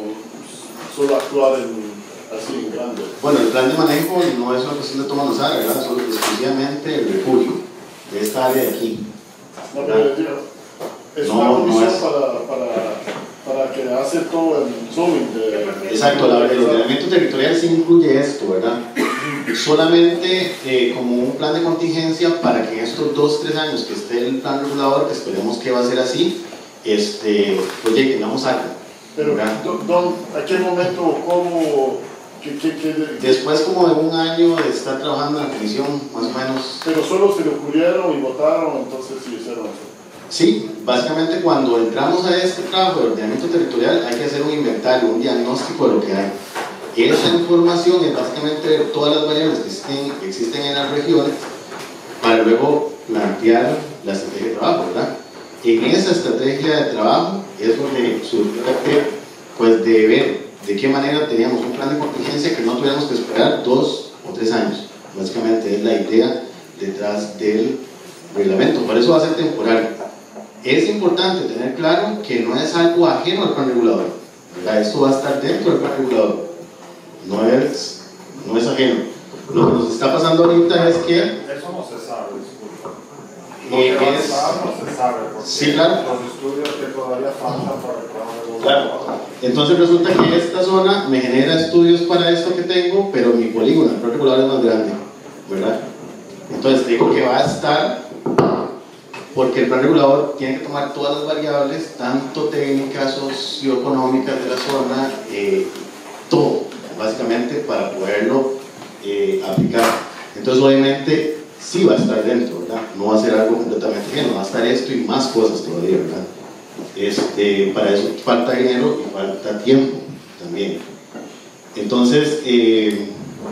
solo actuar en, así en grande? Bueno, el plan de manejo no es una cuestión de todo Nosara, ¿verdad? Solo exclusivamente el refugio de esta área de aquí. No, pero digo, es no, una comisión no es... para, para, para que hace todo el zoning de... Exacto, la, el ordenamiento territorial sí incluye esto, ¿verdad? Solamente eh, como un plan de contingencia para que en estos dos, tres años que esté el plan regulador, que esperemos que va a ser así, este, pues ya tengamos algo. Pero, don, ¿a qué momento, cómo, qué, qué, qué de... Después como de un año de estar trabajando en la comisión, más o menos. Pero solo se le ocurrieron y votaron, entonces sí hicieron eso. Sí, básicamente cuando entramos a este trabajo de ordenamiento territorial hay que hacer un inventario, un diagnóstico de lo que hay. Esa información es básicamente todas las variables que existen, que existen en las regiones para luego plantear la estrategia de trabajo, ¿verdad? En esa estrategia de trabajo es donde surgió la idea, pues, de ver de qué manera teníamos un plan de contingencia que no tuviéramos que esperar dos o tres años. Básicamente es la idea detrás del reglamento, por eso va a ser temporal. Es importante tener claro que no es algo ajeno al plan regulador, ¿verdad? Esto va a estar dentro del plan regulador, no es, no es ajeno. Lo que nos está pasando ahorita es que... Eso no se sabe, disculpa. Lo Eh, que va a es, pasar no se sabe, porque sí, claro. los estudios que todavía faltan para el plan regulador. Claro. Entonces resulta que esta zona me genera estudios para esto que tengo, pero mi polígono, el plan regulador es más grande, ¿verdad? Entonces digo que va a estar... porque el plan regulador tiene que tomar todas las variables, tanto técnicas, socioeconómicas de la zona, eh, todo, básicamente, para poderlo eh, aplicar. Entonces, obviamente, sí va a estar dentro, ¿verdad? No va a ser algo completamente ajeno, va a estar esto y más cosas todavía, ¿verdad? Este, para eso falta dinero y falta tiempo también. Entonces, eh,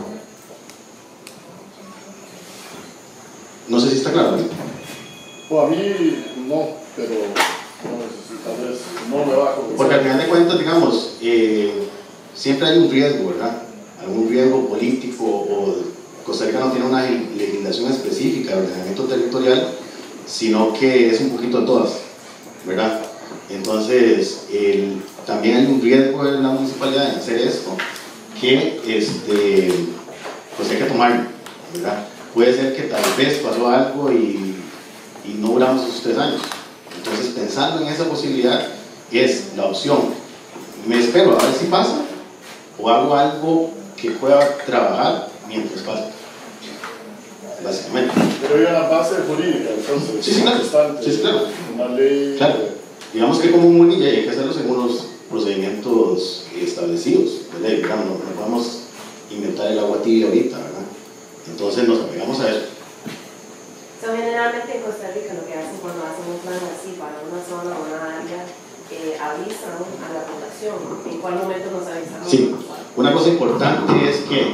no sé si está claro, ¿no? Pues a mí no, pero no sé si tal vez no me va a convencer. Porque al final de cuentas, digamos, eh, siempre hay un riesgo, ¿verdad? Algún riesgo político, o Costa Rica no tiene una legislación específica de ordenamiento territorial, sino que es un poquito de todas, ¿verdad? Entonces, el, también hay un riesgo en la municipalidad en hacer esto, que este, pues hay que tomarlo, ¿verdad? Puede ser que tal vez pasó algo y y no duramos esos tres años. Entonces, pensando en esa posibilidad, es la opción: me espero a ver si pasa, o hago algo que pueda trabajar mientras pasa, básicamente. Pero hay una base jurídica, entonces. Sí, sí, claro. Sí, sí, claro. Una ley. Claro. Digamos que como un municipio hay que hacerlo según los procedimientos establecidos de ley, ¿verdad? No, no podemos inventar el agua tibia ahorita, ¿verdad? Entonces, nos apegamos a eso. So, generalmente en Costa Rica lo que hacen cuando hacen un plan así para una zona o una área, eh, avisan a la población. ¿En cuál momento nos avisan? Sí, una cosa importante es que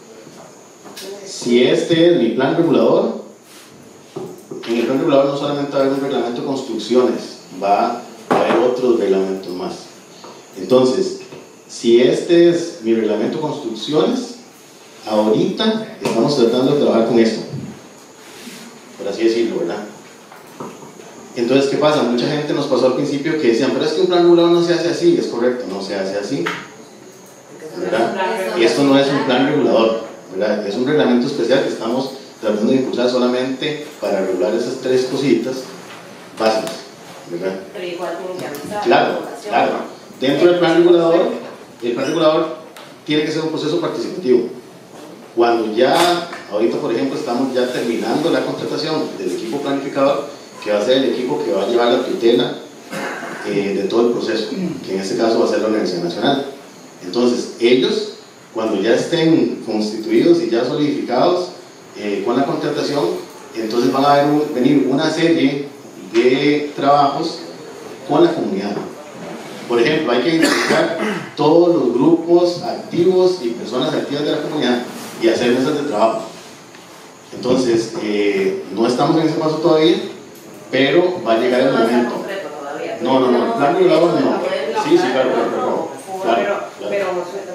si este es mi plan regulador, en el plan regulador no solamente va a haber un reglamento de construcciones, va a haber otros reglamentos más. Entonces, si este es mi reglamento de construcciones, ahorita estamos tratando de trabajar con esto, por así decirlo, ¿verdad? Entonces, ¿qué pasa? Mucha gente nos pasó al principio que decían, pero es que un plan regulador no se hace así. Es correcto, no se hace así, ¿verdad? Y esto no es un plan regulador, ¿verdad? Es un reglamento especial que estamos tratando de impulsar solamente para regular esas tres cositas básicas, ¿verdad? Pero igual tiene que avisar. Claro, claro. Dentro del plan regulador, el plan regulador tiene que ser un proceso participativo. Cuando ya, ahorita por ejemplo, estamos ya terminando la contratación del equipo planificador, que va a ser el equipo que va a llevar la tutela eh, de todo el proceso, que en este caso va a ser la Universidad Nacional. Entonces, ellos, cuando ya estén constituidos y ya solidificados eh, con la contratación, entonces van a ver, venir una serie de trabajos con la comunidad. Por ejemplo, hay que identificar todos los grupos activos y personas activas de la comunidad y hacer mesas de trabajo. Entonces, eh, no estamos en ese paso todavía, pero va a llegar el momento. No, no, no, el plan regulador no. Sí, sí, claro, claro, claro. Pero, pero,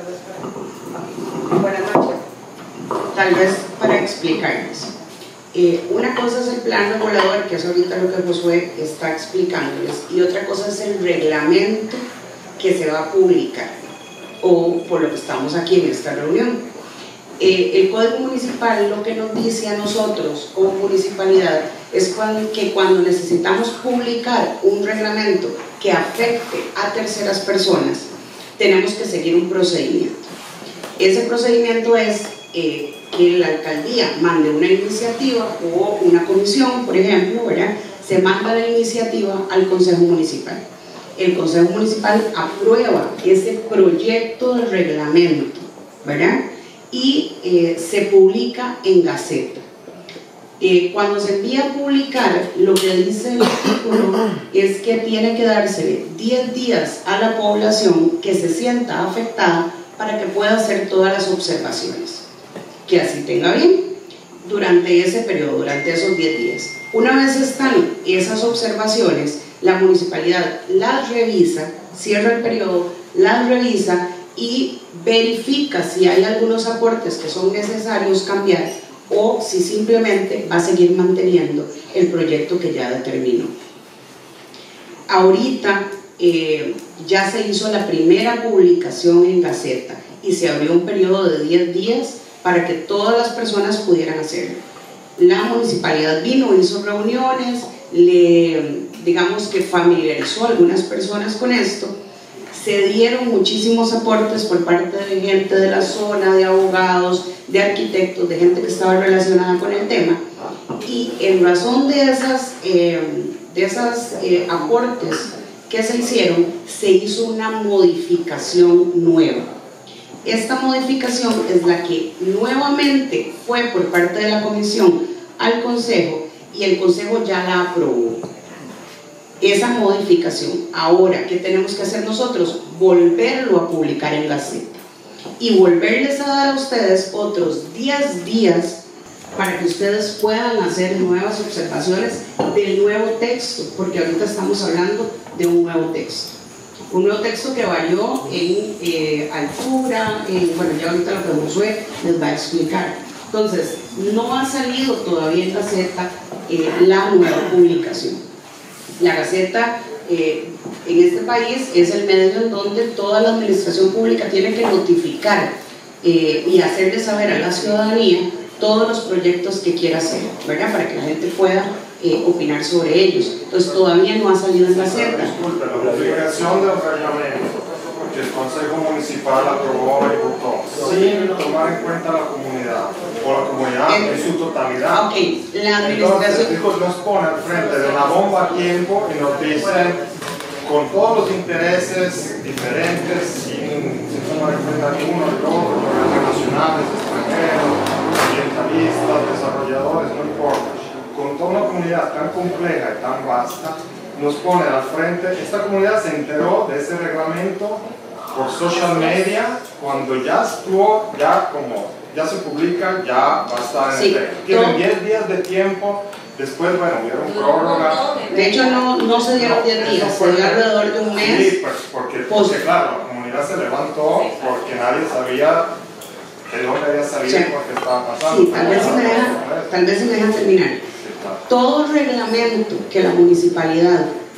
buenas noches. Tal vez para explicarles. Eh, una cosa es el plan regulador, que es ahorita lo que Josué está explicándoles, y otra cosa es el reglamento que se va a publicar, o por lo que estamos aquí en esta reunión. Eh, el Código Municipal lo que nos dice a nosotros como municipalidad es cuando, que cuando necesitamos publicar un reglamento que afecte a terceras personas, tenemos que seguir un procedimiento. Ese procedimiento es eh, que la alcaldía mande una iniciativa o una comisión, por ejemplo, ¿verdad? Se manda la iniciativa al Consejo Municipal. El Consejo Municipal aprueba ese proyecto de reglamento, ¿verdad? Y eh, se publica en Gaceta. Eh, cuando se envía a publicar, lo que dice el artículo es que tiene que dársele diez días a la población que se sienta afectada para que pueda hacer todas las observaciones, que así tenga bien durante ese periodo, durante esos diez días. Una vez están esas observaciones, la municipalidad las revisa, cierra el periodo, las revisa y verifica si hay algunos aportes que son necesarios cambiar o si simplemente va a seguir manteniendo el proyecto que ya determinó. Ahorita eh, ya se hizo la primera publicación en Gaceta y se abrió un periodo de diez días para que todas las personas pudieran hacerlo. La municipalidad vino, hizo reuniones, le, digamos que familiarizó a algunas personas con esto. Se dieron muchísimos aportes por parte de gente de la zona, de abogados, de arquitectos, de gente que estaba relacionada con el tema, y en razón de esas, eh, de esas eh, aportes que se hicieron, se hizo una modificación nueva. Esta modificación es la que nuevamente fue por parte de la comisión al consejo y el consejo ya la aprobó. Esa modificación, ahora, ¿qué tenemos que hacer nosotros? Volverlo a publicar en Gaceta y volverles a dar a ustedes otros diez días para que ustedes puedan hacer nuevas observaciones del nuevo texto, porque ahorita estamos hablando de un nuevo texto. Un nuevo texto que varió en eh, altura, en, bueno, ya ahorita lo que Josué les va a explicar. Entonces, no ha salido todavía en Gaceta eh, la nueva publicación. La Gaceta eh, en este país es el medio en donde toda la administración pública tiene que notificar eh, y hacerle saber a la ciudadanía todos los proyectos que quiera hacer, ¿verdad? Para que la gente pueda eh, opinar sobre ellos. Entonces todavía no ha salido en Gaceta. Disculpe, la publicación del reglamento que el Consejo Municipal aprobó y votó, sin tomar en cuenta la comunidad, o la comunidad en, en su totalidad. Ok, la administración... Entonces, nos pone al frente de una bomba a tiempo y nos dice, con todos los intereses diferentes, sin, sin tomar en cuenta ninguno de los otros, programas nacionales, extranjeros, ambientalistas, desarrolladores, no importa, con toda una comunidad tan compleja y tan vasta, nos pone al frente. Esta comunidad se enteró de ese reglamento por social media cuando ya estuvo, ya como ya se publica, ya va a estar en sí, el texto. Tienen diez días de tiempo, después, bueno, hubieron prórroga. De hecho, no, no se dieron diez días, se dio alrededor de un mes. Sí, pues, porque, porque claro, la comunidad se levantó porque nadie sabía de dónde había salido, sí, porque estaba pasando. Sí, tal vez se me dejan, tal vez se me dejan terminar. Todo reglamento que la municipalidad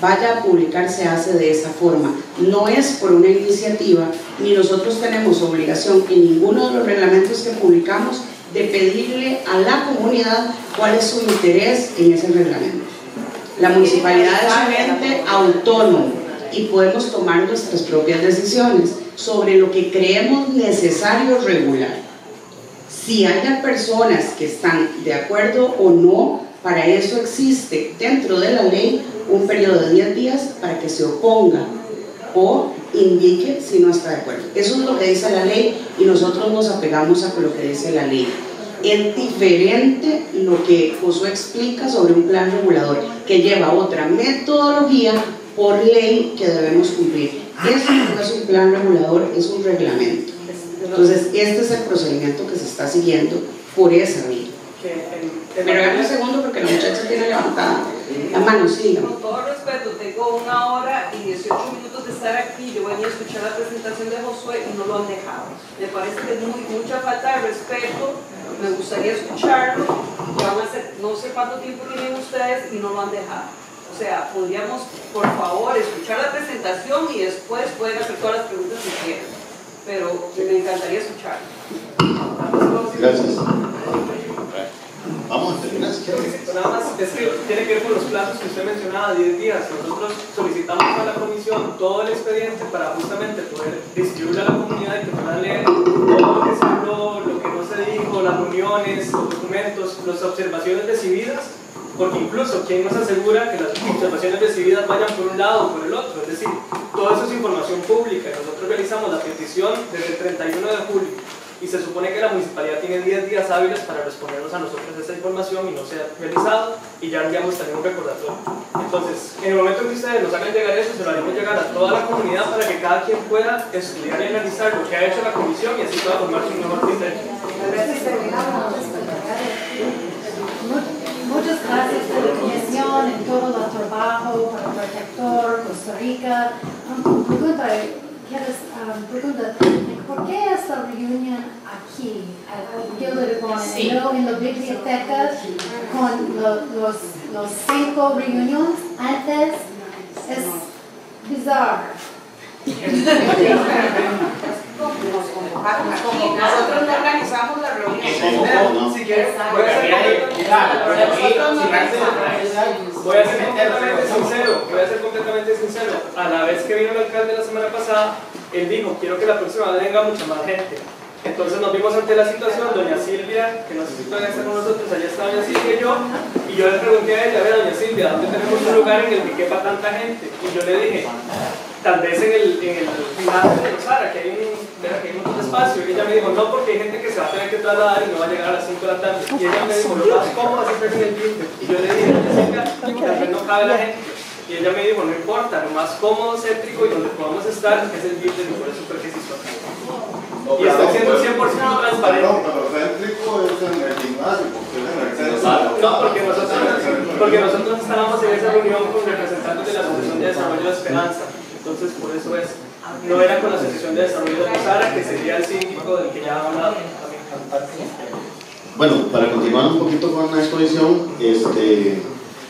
vaya a publicar se hace de esa forma. No es por una iniciativa, ni nosotros tenemos obligación en ninguno de los reglamentos que publicamos de pedirle a la comunidad cuál es su interés en ese reglamento. La municipalidad es un ente autónomo y podemos tomar nuestras propias decisiones sobre lo que creemos necesario regular. Si haya personas que están de acuerdo o no, para eso existe dentro de la ley un periodo de diez días para que se oponga o indique si no está de acuerdo. Eso es lo que dice la ley y nosotros nos apegamos a lo que dice la ley. Es diferente lo que Josué explica sobre un plan regulador que lleva otra metodología por ley que debemos cumplir. Eso no es un plan regulador, es un reglamento. Entonces este es el procedimiento que se está siguiendo por esa vía. Me regalo un segundo porque la muchacha tiene levantada la mano, sí. Con todo respeto, tengo una hora y dieciocho minutos de estar aquí. Yo venía a escuchar la presentación de Josué y no lo han dejado. Me parece que es muy, mucha falta de respeto. Me gustaría escucharlo. Ya van a ser, no sé cuánto tiempo tienen ustedes y no lo han dejado. O sea, podríamos, por favor, escuchar la presentación y después pueden hacer todas las preguntas que quieran. Pero me encantaría escucharlo. Gracias. Vamos a terminar si quieres. Nada más, es que tiene que ver con los plazos que usted mencionaba, diez días. Nosotros solicitamos a la comisión todo el expediente para justamente poder distribuir a la comunidad y que puedan leer todo lo que se habló, lo que no se dijo, las reuniones, los documentos, las observaciones recibidas, porque incluso ¿quién nos asegura que las observaciones recibidas vayan por un lado o por el otro? Es decir, todo eso es información pública. Nosotros realizamos la petición desde el treinta y uno de julio. Y se supone que la municipalidad tiene diez días hábiles para respondernos a nosotros esa información y no se ha realizado, y ya enviamos también un recordatorio. Entonces, en el momento en que ustedes nos hagan llegar eso, se lo haremos llegar a toda la comunidad para que cada quien pueda estudiar y analizar lo que ha hecho la comisión y así pueda formarse un mejor criterio. Muchas gracias por la comisión en todo el trabajo para el protector, Costa Rica. Um, pregunta, ¿quieres, um, pregunta, ¿por qué esta reunión aquí, al Gilda de Bonn, sí, no en la biblioteca con lo, los, los cinco reuniones antes? Es bizarro. Nosotros no organizamos la reunión. Si quieres, voy a ser voy a ser completamente sincero, voy a ser completamente sincero. A la vez que vino el alcalde la semana pasada, él dijo, quiero que la próxima vez venga mucha más gente. Entonces nos vimos ante la situación, doña Silvia, que no sé si todavía está con nosotros, allá está doña Silvia y yo, y yo le pregunté a ella, a ver, doña Silvia, ¿dónde tenemos un lugar en el que quepa tanta gente? Y yo le dije, tal vez en el, en el gimnasio de Rosara, que hay un, que hay un montón de espacio. Y ella me dijo, no, porque hay gente que se va a tener que trasladar y no va a llegar a las cinco de la tarde. Y ella me dijo, lo más cómodo es estar en el gimnasio. Y yo le dije, doña Silvia, tal vez no cabe la gente. Y ella me dijo, no importa, lo más cómodo, céntrico y donde podamos estar es el gimnasio, y por eso fue que se hizo. Y estoy siendo cien por ciento transparente. No, pero céntrico es en el gimnasio, porque es en el centro. No, porque nosotros, porque nosotros estábamos en esa reunión con representantes de la Asociación de Desarrollo de Esperanza. Entonces, por eso es, no era con la Asociación de Desarrollo de Rosara, que sería el síndico del que ya hablaba también. Bueno, para continuar un poquito con la exposición, este,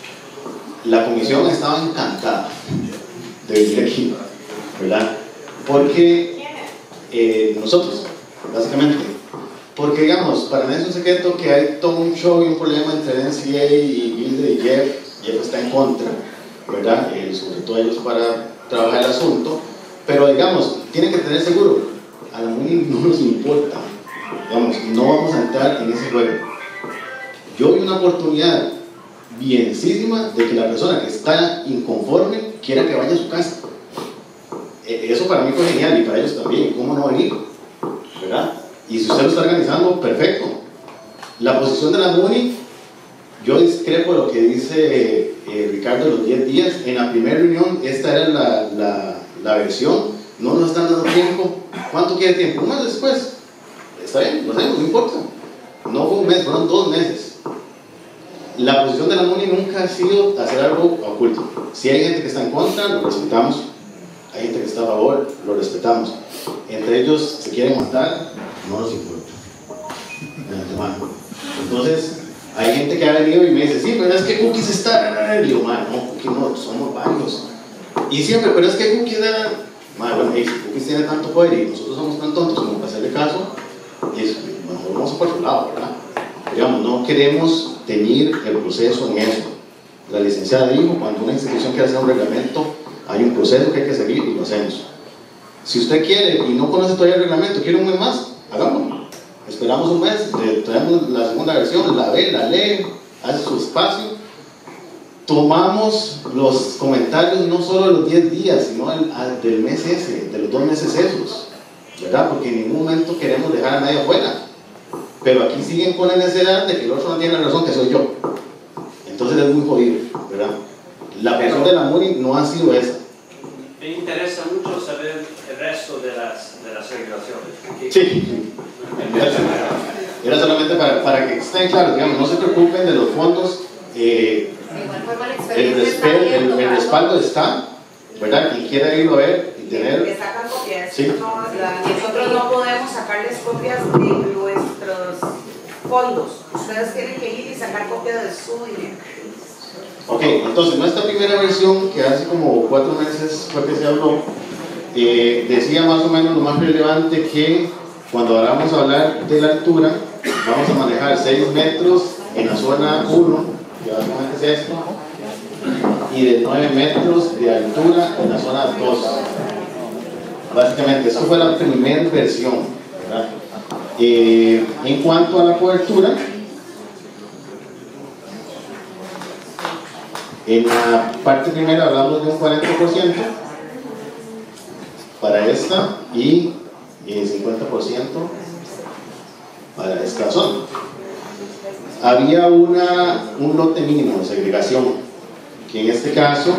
la comisión estaba encantada de venir aquí, ¿verdad? Porque eh, nosotros, básicamente, porque digamos, para mí es un secreto que hay todo un show y un problema entre N C A y Gilda y Jeff. Jeff está en contra, ¿verdad? Eh, sobre todo ellos para trabajar el asunto, pero digamos, tienen que tener seguro, a la MUNI no nos importa, digamos, no vamos a entrar en ese juego. Yo vi una oportunidad bienísima de que la persona que está inconforme quiera que vaya a su casa. Eso para mí fue genial y para ellos también, ¿cómo no venir? ¿Verdad? Y si usted lo está organizando, perfecto. La posición de la MUNI, yo discrepo de lo que dice eh, Ricardo de los diez días. En la primera reunión, esta era la, la, la versión, no nos están dando tiempo. ¿Cuánto quiere tiempo? Un mes después. Está bien, lo hacemos, no importa. No fue un mes, fueron dos meses. La posición de la MUNI nunca ha sido hacer algo oculto. Si hay gente que está en contra, lo respetamos. Hay gente que está a favor, lo respetamos. Entre ellos se quieren matar, no nos importa. De antemano. Entonces, Hay gente que ha venido y me dice, sí, pero es que Cookies está... Y digo, man, no, Cookies no, somos varios. Y siempre, pero es que Cookies era... Man, bueno, hey, si Cookies tiene tanto poder y nosotros somos tan tontos como para hacerle caso, y es, bueno, vamos por su lado, ¿verdad? Digamos, no queremos teñir el proceso en eso. La licenciada dijo, cuando una institución quiere hacer un reglamento, hay un proceso que hay que seguir y lo hacemos. Si usted quiere y no conoce todavía el reglamento, quiere un mes más, hagámoslo. Esperamos un mes, le traemos la segunda versión, la ve, la lee, hace su espacio. Tomamos los comentarios no solo de los diez días, sino el, al, del mes ese, de los dos meses esos, ¿verdad? Porque en ningún momento queremos dejar a nadie afuera. Pero aquí siguen con la necesidad de que el otro no tiene la razón, que soy yo. Entonces es muy jodido, ¿verdad? La versión de la MUNI no ha sido esa. Me interesa mucho saber el resto de las, de las regulaciones. Sí. Era solamente para, para que estén claros, digamos, no se preocupen de los fondos. Eh, el, respaldo, el, el respaldo está, ¿verdad? Quien quiera irlo a ver y tener... Que sacan copias. Sí. Nosotros no podemos sacarles copias de nuestros fondos. Ustedes tienen que ir y sacar copias de su dinero. Ok, entonces nuestra primera versión, que hace como cuatro meses fue que se habló, eh, decía más o menos lo más relevante que cuando vamos a hablar de la altura, vamos a manejar seis metros en la zona uno, que básicamente es esto, y de nueve metros de altura en la zona dos. Básicamente, eso fue la primera versión, ¿verdad? Eh, en cuanto a la cobertura, en la parte primera hablamos de un cuarenta por ciento para esta y el cincuenta por ciento para esta zona. Había una, un lote mínimo de segregación, que en este caso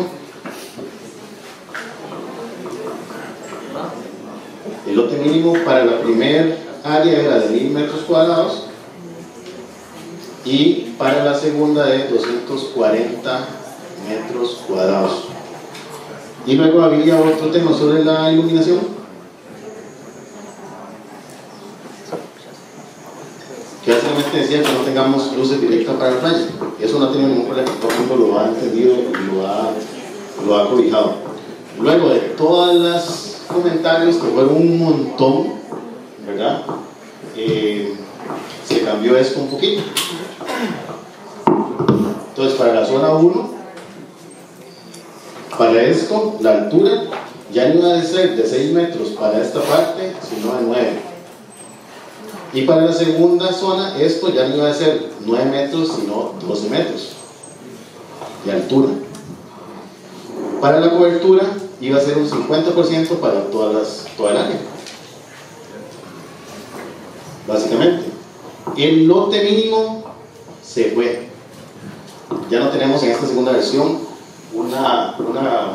el lote mínimo para la primera área era de mil metros cuadrados y para la segunda de doscientos cuarenta metros cuadrados. Y luego había otro tema sobre la iluminación, que básicamente decía que no tengamos luces directas para el playa. Eso no tiene ningún problema, todo el mundo lo ha entendido y lo ha, lo ha cobijado. Luego de todos los comentarios, que fueron un montón, ¿verdad? Eh, se cambió esto un poquito. Entonces, para la zona uno, para esto, la altura ya no iba a ser de seis metros para esta parte, sino de nueve. Y para la segunda zona, esto ya no iba a ser nueve metros, sino doce metros de altura. Para la cobertura, iba a ser un cincuenta por ciento para todas las, toda el área. Básicamente. El lote mínimo se fue. Ya no tenemos en esta segunda versión una, una,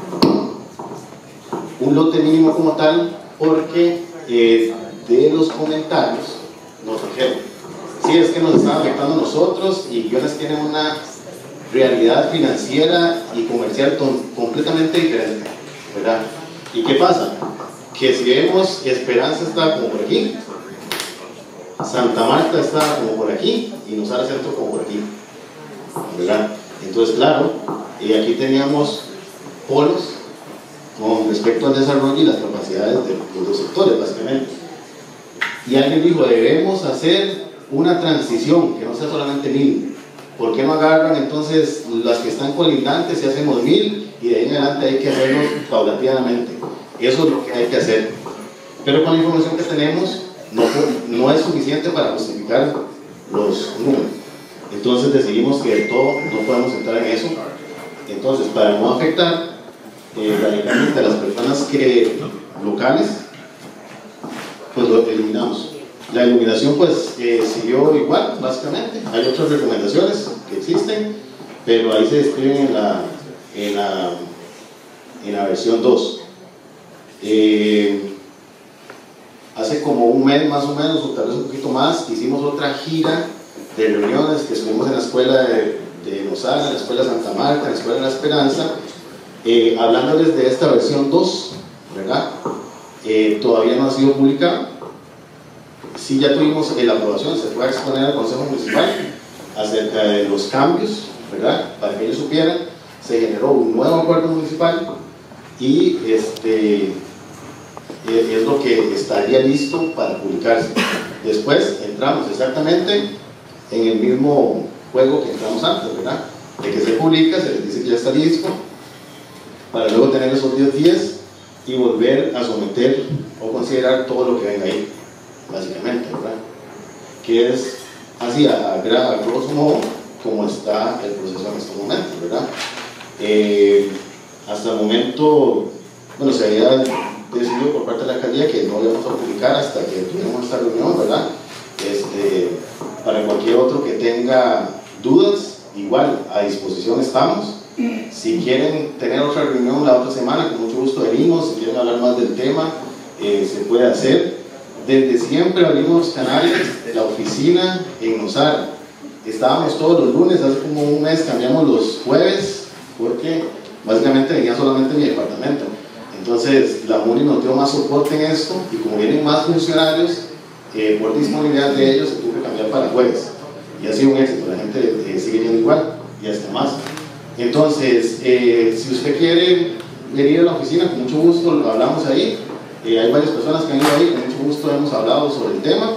un lote mínimo como tal, porque eh, de los comentarios nos dijeron, sí, es que nos están afectando a nosotros y Guiones tienen una realidad financiera y comercial completamente diferente, ¿verdad? ¿Y qué pasa? Que si vemos, Esperanza está como por aquí, Santa Marta está como por aquí y Nosara Centro como por aquí, ¿verdad? Entonces, claro, y aquí teníamos polos con respecto al desarrollo y las capacidades de los dos sectores, básicamente. Y alguien dijo, debemos hacer una transición que no sea solamente mil. ¿Por qué no agarran entonces las que están colindantes y hacemos mil y de ahí en adelante hay que hacerlo paulatinamente? Eso es lo que hay que hacer. Pero con la información que tenemos no, no es suficiente para justificar los números. Entonces decidimos que de todo no podemos entrar en eso. Entonces, para no afectar eh, radicalmente a las personas que, locales, pues lo eliminamos. La iluminación pues eh, siguió igual, básicamente. Hay otras recomendaciones que existen, pero ahí se describen en la, en la, en la versión dos. Eh, hace como un mes más o menos, o tal vez un poquito más, hicimos otra gira de reuniones que estuvimos en la escuela de, de Nosara, en la escuela Santa Marta, en la escuela de la Esperanza, eh, hablándoles de esta versión dos, ¿verdad? Eh, todavía no ha sido publicada. Sí, ya tuvimos la aprobación, se fue a exponer al Consejo Municipal, acerca de los cambios, ¿verdad? Para que ellos supieran, se generó un nuevo acuerdo municipal y este, es lo que estaría listo para publicarse. Después entramos exactamente en el mismo juego que entramos antes, ¿verdad? De que se publica, se les dice que ya está listo, para luego tener esos diez días y volver a someter o considerar todo lo que venga ahí, básicamente, ¿verdad? Que es así, a, a, a grosso modo, como está el proceso en estos momentos, ¿verdad? Eh, hasta el momento, bueno, se había decidido por parte de la alcaldía que no íbamos a publicar hasta que tuviéramos esta reunión, ¿verdad? Este, para cualquier otro que tenga dudas, igual, a disposición estamos. Si quieren tener otra reunión la otra semana, con mucho gusto venimos. Si quieren hablar más del tema, eh, se puede hacer. Desde siempre abrimos canales de la oficina en Nosara. Estábamos todos los lunes, hace como un mes cambiamos los jueves, porque básicamente venía solamente mi departamento. Entonces la MUNI nos dio más soporte en esto, y como vienen más funcionarios, eh, por disponibilidad de ellos, se tuvo que cambiar para jueves. Y ha sido un éxito, la gente eh, sigue yendo igual, y hasta más. Entonces, eh, si usted quiere venir a la oficina, con mucho gusto lo hablamos ahí. Eh, hay varias personas que han ido ahí, con mucho gusto hemos hablado sobre el tema.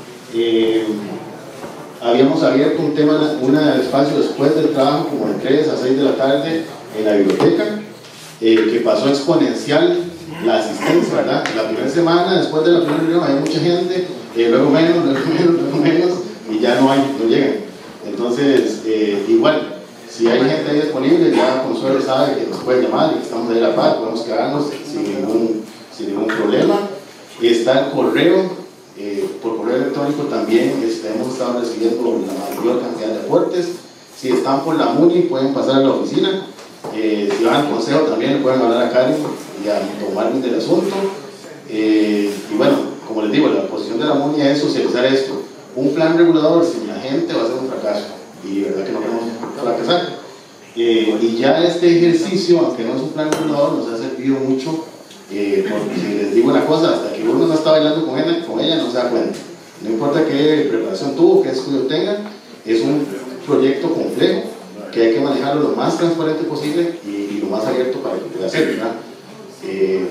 Eh, habíamos abierto un tema, un espacio después del trabajo, como de tres a seis de la tarde, en la biblioteca, eh, que pasó exponencial la asistencia, ¿verdad? La primera semana, después de la primera reunión, había mucha gente, eh, luego menos, luego menos, luego menos, y ya no hay, no llegan. Entonces, eh, igual, si hay gente ahí disponible, ya Consuelo sabe que nos puede llamar y que estamos ahí a la par, podemos quedarnos sin ningún, sin ningún problema. Está el correo, eh, por correo electrónico también este, hemos estado recibiendo la mayor cantidad de aportes. Si están por la MUNI, pueden pasar a la oficina. Eh, si van al consejo, también le pueden hablar a Karen y a tomarles del asunto. Eh, y bueno, como les digo, la posición de la MUNI es socializar esto. Un plan regulador sin la gente va a ser un fracaso, y verdad que no queremos fracasar. Eh, y ya este ejercicio, aunque no es un plan regulador, nos ha servido mucho, eh, porque si les digo una cosa, hasta que uno no está bailando con ella, con ella no se da cuenta. No importa qué preparación tuvo, qué estudio tenga, es un proyecto complejo que hay que manejarlo lo más transparente posible y, y lo más abierto para que pueda ser, ¿verdad? Eh,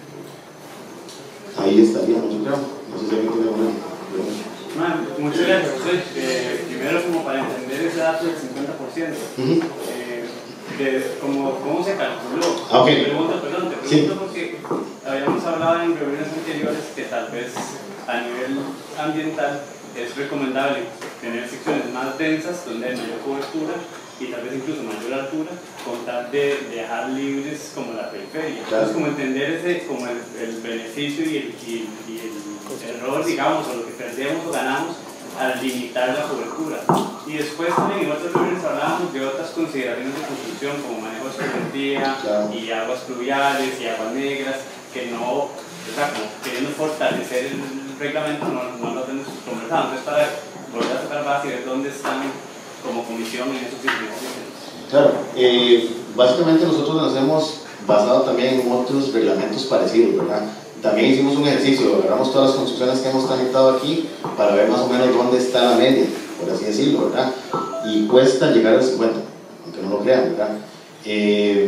ahí estaríamos, yo creo. No sé si alguien tiene alguna pregunta. Man, muchas gracias, José. Eh, primero, como para entender ese dato del cincuenta por ciento, uh-huh. eh, de, como, ¿cómo se calculó? Ah, okay. Te pregunto, perdón, te pregunto sí. Porque habíamos hablado en reuniones anteriores que tal vez a nivel ambiental es recomendable tener secciones más densas donde hay mayor cobertura y tal vez incluso mayor altura, con tal de dejar libres como la periferia. Claro. Entonces, como entender ese, como el, el beneficio y el, y, y el error, digamos, o lo que perdemos o ganamos al limitar la cobertura. Y después también en otras reuniones hablábamos de otras consideraciones de construcción como manejo de escorrentía, claro, y aguas pluviales y aguas negras, que no, o sea, como queriendo fortalecer el reglamento, no, no lo hemos conversado. Entonces, para volver a tocar base y ver dónde están como comisión en esos sitios. Claro, eh, básicamente nosotros nos hemos basado también en otros reglamentos parecidos, ¿verdad? También hicimos un ejercicio, agarramos todas las construcciones que hemos tramitado aquí para ver más o menos dónde está la media, por así decirlo, ¿verdad? Y cuesta llegar al cincuenta, aunque no lo crean, ¿verdad? Eh,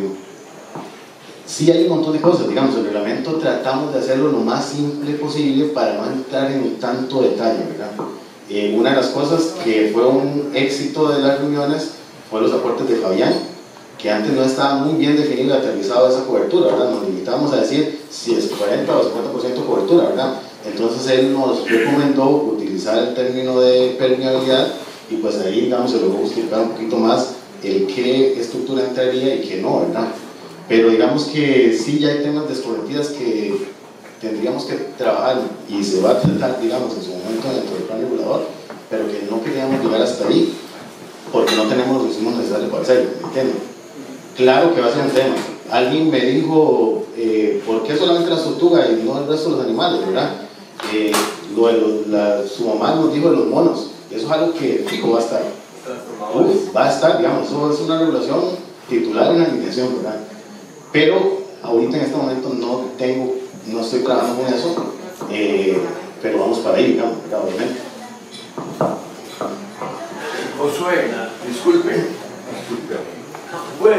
sí hay un montón de cosas, digamos, el reglamento tratamos de hacerlo lo más simple posible para no entrar en tanto detalle, ¿verdad? Eh, una de las cosas que fue un éxito de las reuniones fue los aportes de Fabián, que antes no estaba muy bien definido y aterrizado esa cobertura, ¿verdad? Nos limitábamos a decir si es cuarenta o cincuenta por ciento cobertura, ¿verdad? Entonces él nos recomendó utilizar el término de permeabilidad y pues ahí, digamos, se logró justificar un poquito más el qué estructura entraría y qué no, ¿verdad? Pero digamos que sí ya hay temas de escorrentidas que tendríamos que trabajar y se va a tratar, digamos, en su momento dentro del plan regulador, pero que no queríamos llegar hasta ahí porque no tenemos los insumos necesarios para hacerlo, ¿me entienden? Claro que va a ser un tema. Alguien me dijo, eh, ¿por qué solamente las tortugas y no el resto de los animales, verdad? Eh, lo de los, la, su mamá nos dijo de los monos, eso es algo que fijo va a estar. Uf, va a estar, digamos, eso es una regulación titular en la alineación, ¿verdad? Pero ahorita en este momento no tengo, no estoy trabajando con eso, eh, pero vamos para ahí, digamos, obviamente. Josué, disculpe. Disculpe. Bueno,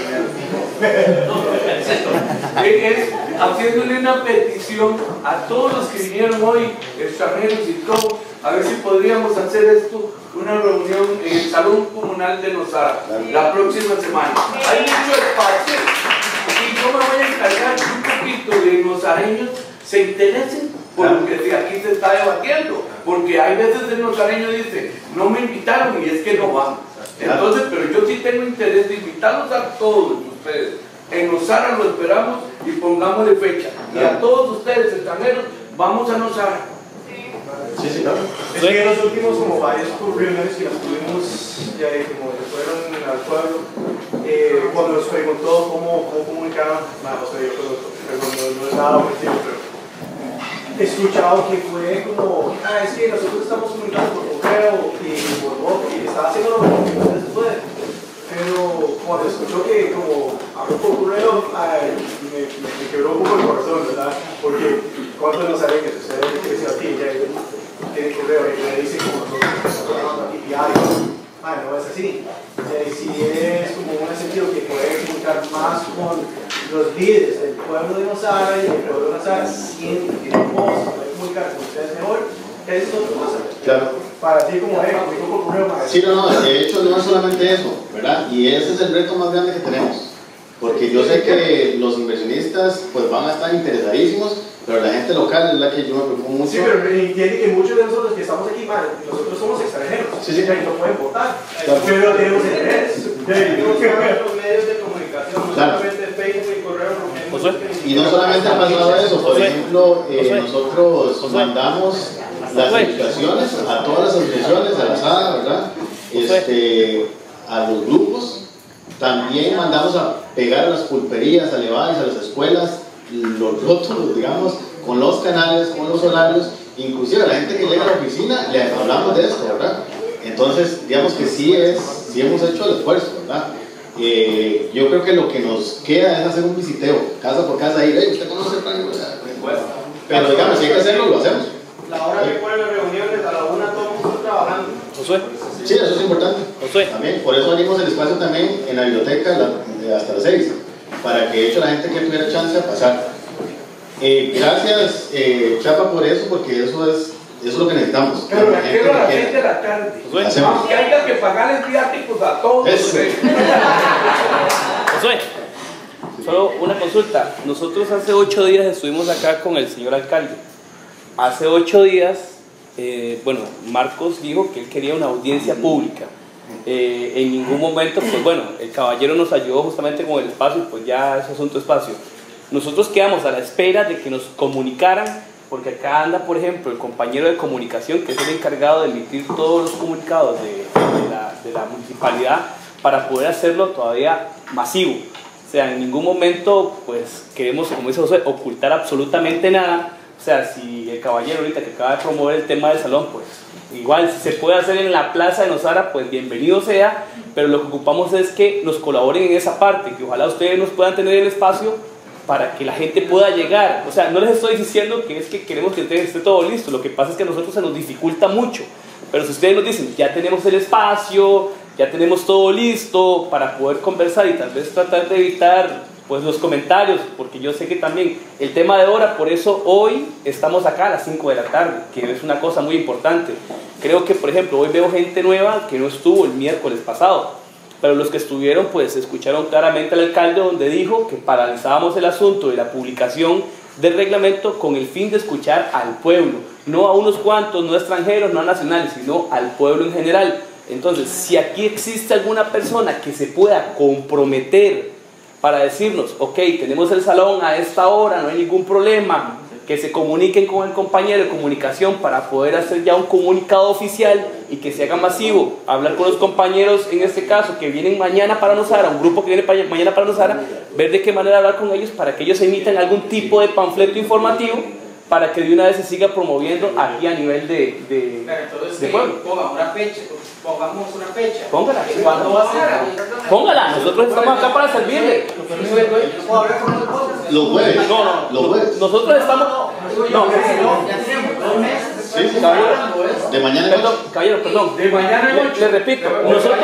es haciéndole una petición a todos los que vinieron hoy, extranjeros y todo, a ver si podríamos hacer esto, una reunión en el Salón Comunal de Nosara, la próxima semana. Hay mucho espacio y yo me voy a encargar que un poquito de nosareños se interesen por lo que aquí se está debatiendo, porque hay veces el nosareño dice, no me invitaron y es que no van. Entonces, pero yo sí tengo interés de invitarlos a todos ustedes. En Nosara lo esperamos y pongámosle fecha. Y a todos ustedes extranjeros, vamos a Nosara. Sí, sí, claro. Es que en los últimos como varias reuniones que nos tuvimos, ya como que fueron al pueblo, eh, cuando nos preguntó cómo, cómo comunicaban, nada, o sea, yo no, no es nada objetivo, pero he escuchado que fue como, ah, es que nosotros estamos comunicando por correo y por voz y estaba haciendo lo que no se puede. Pero cuando escuchó que como habló por correo, ay, me, me, me quebró un poco el corazón, ¿verdad? Porque cuántos no saben que ustedes que dicen aquí, ya tienen correo y le dicen como nosotros aquí diario. Ah, no es así. Y si es como un sentido que puede comunicar más con los líderes del pueblo de Nosara y el pueblo de Nosara siente que tiene voz, puede comunicar con ustedes mejor, eso es otra cosa. Claro. Para ti como es, como por correo para Sí, no, no, de hecho no es solamente eso, ¿verdad? Y ese es el reto más grande que tenemos. Porque yo sé que los inversionistas pues van a estar interesadísimos, pero la gente local es la que yo me preocupo mucho. Sí, pero entiende que muchos de nosotros que estamos aquí, man, nosotros somos extranjeros, sí, sí. y no pueden votar, claro. pero tenemos interés. Tenemos que ver los medios de comunicación, no claro. solamente Facebook y correo. Y no solamente ha pasado eso, por ejemplo, eh, nosotros mandamos las invitaciones a todas las asociaciones, a la sala, ¿verdad? Este, a los grupos. También mandamos a pegar a las pulperías, a Levi's, a las escuelas, los rótulos, digamos, con los canales, con los horarios, inclusive a la gente que llega a la oficina, le hablamos de esto, ¿verdad? Entonces, digamos que sí, es, sí hemos hecho el esfuerzo, ¿verdad? Eh, yo creo que lo que nos queda es hacer un visiteo, casa por casa, ir, hey, ¿usted conoce el plan? Pero digamos, si hay que hacerlo, lo hacemos. La hora que ponen las reuniones, a la una todo el mundo trabajando. Josué. Sí, eso es importante. Josué. También, por eso abrimos el espacio también en la biblioteca la, hasta las seis, para que de hecho la gente que tuviera chance de pasar. Eh, gracias, eh, Chapa, por eso, porque eso es, eso es lo que necesitamos. Pero me quedo a las seis de la tarde. Aunque haya que pagarles viáticos a todos. Eso. Josué, solo una consulta. Nosotros hace ocho días estuvimos acá con el señor alcalde. Hace ocho días, eh, bueno, Marcos dijo que él quería una audiencia pública. Eh, en ningún momento, pues bueno, el caballero nos ayudó justamente con el espacio y pues ya es asunto espacio. Nosotros quedamos a la espera de que nos comunicaran, porque acá anda, por ejemplo, el compañero de comunicación, que es el encargado de emitir todos los comunicados de, de, la, de la municipalidad, para poder hacerlo todavía masivo. O sea, en ningún momento, pues, queremos, como dice José, ocultar absolutamente nada. O sea, si el caballero ahorita que acaba de promover el tema del salón, pues igual si se puede hacer en la plaza de Nosara, pues bienvenido sea, pero lo que ocupamos es que nos colaboren en esa parte, que ojalá ustedes nos puedan tener el espacio para que la gente pueda llegar. O sea, no les estoy diciendo que es que queremos que esté todo listo, lo que pasa es que a nosotros se nos dificulta mucho, pero si ustedes nos dicen, ya tenemos el espacio, ya tenemos todo listo para poder conversar y tal vez tratar de evitar pues los comentarios, porque yo sé que también el tema de hora, por eso hoy estamos acá a las cinco de la tarde, que es una cosa muy importante. Creo que, por ejemplo, hoy veo gente nueva que no estuvo el miércoles pasado, pero los que estuvieron, pues escucharon claramente al alcalde donde dijo que paralizábamos el asunto de la publicación del reglamento con el fin de escuchar al pueblo, no a unos cuantos, no extranjeros, no nacionales, sino al pueblo en general. Entonces, si aquí existe alguna persona que se pueda comprometer para decirnos, ok, tenemos el salón a esta hora, no hay ningún problema, que se comuniquen con el compañero de comunicación para poder hacer ya un comunicado oficial y que se haga masivo, hablar con los compañeros, en este caso, que vienen mañana para Nosara, un grupo que viene para, mañana para Nosara, ver de qué manera hablar con ellos para que ellos emitan algún tipo de panfleto informativo para que de una vez se siga promoviendo aquí a nivel de, de, Pero entonces, de pueblo. Ponga una fecha, pongamos una fecha. Póngala. ¿Cuándo va a ser? Póngala, nosotros estamos acá para servirle. Los jueves. No, no, los jueves. Nosotros estamos. No, ya tenemos dos meses. Sí, sí, caballero, de mañana en perdón, caballero, perdón. De mañana en le, ocho. le repito, nosotros,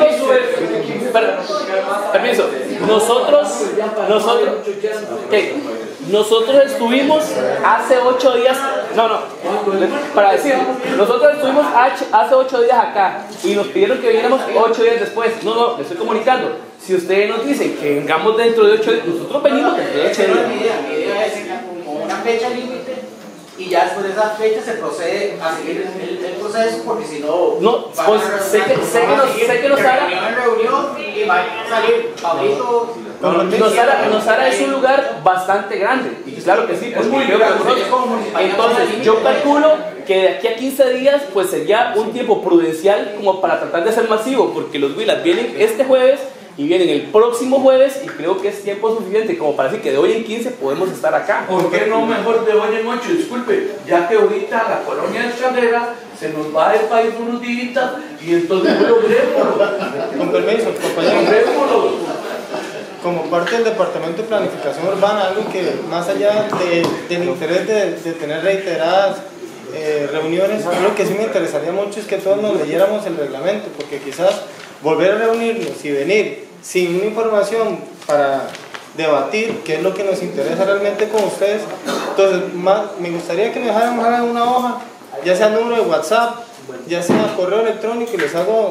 per, permiso, nosotros, nosotros, ¿qué? Nosotros estuvimos hace ocho días, no, no, para decir, nosotros estuvimos hace ocho días acá y nos pidieron que viniéramos ocho días después. No, no, le estoy comunicando. Si ustedes nos dicen que vengamos dentro de ocho días, nosotros venimos dentro de ocho días. Mi idea, mi idea es con una fecha límite y ya después de esa fecha se procede a seguir el, el, el proceso, porque si no, no pues, sé que, sé que nos, sé que nos hará reunión en reunión y va a salir Pablito. Nosara, Nosara es un lugar bastante grande, y claro que sí, pues muy creo que entonces yo calculo que de aquí a quince días pues sería un tiempo prudencial como para tratar de ser masivo, porque los Huilas vienen este jueves y vienen el próximo jueves y creo que es tiempo suficiente como para decir que de hoy en quince podemos estar acá. ¿Por qué no mejor de hoy en ocho? Disculpe, ya que ahorita la colonia de Chandera se nos va del país unos días y entonces logrémoslo. Con permiso, compañero. Logrémoslo. Como parte del Departamento de Planificación Urbana, algo que más allá de, del interés de, de tener reiteradas eh, reuniones, algo que sí me interesaría mucho es que todos nos leyéramos el reglamento, porque quizás volver a reunirnos y venir sin una información para debatir qué es lo que nos interesa realmente con ustedes, entonces más, me gustaría que me dejaran en una hoja, ya sea número de WhatsApp, ya sea correo electrónico, y les hago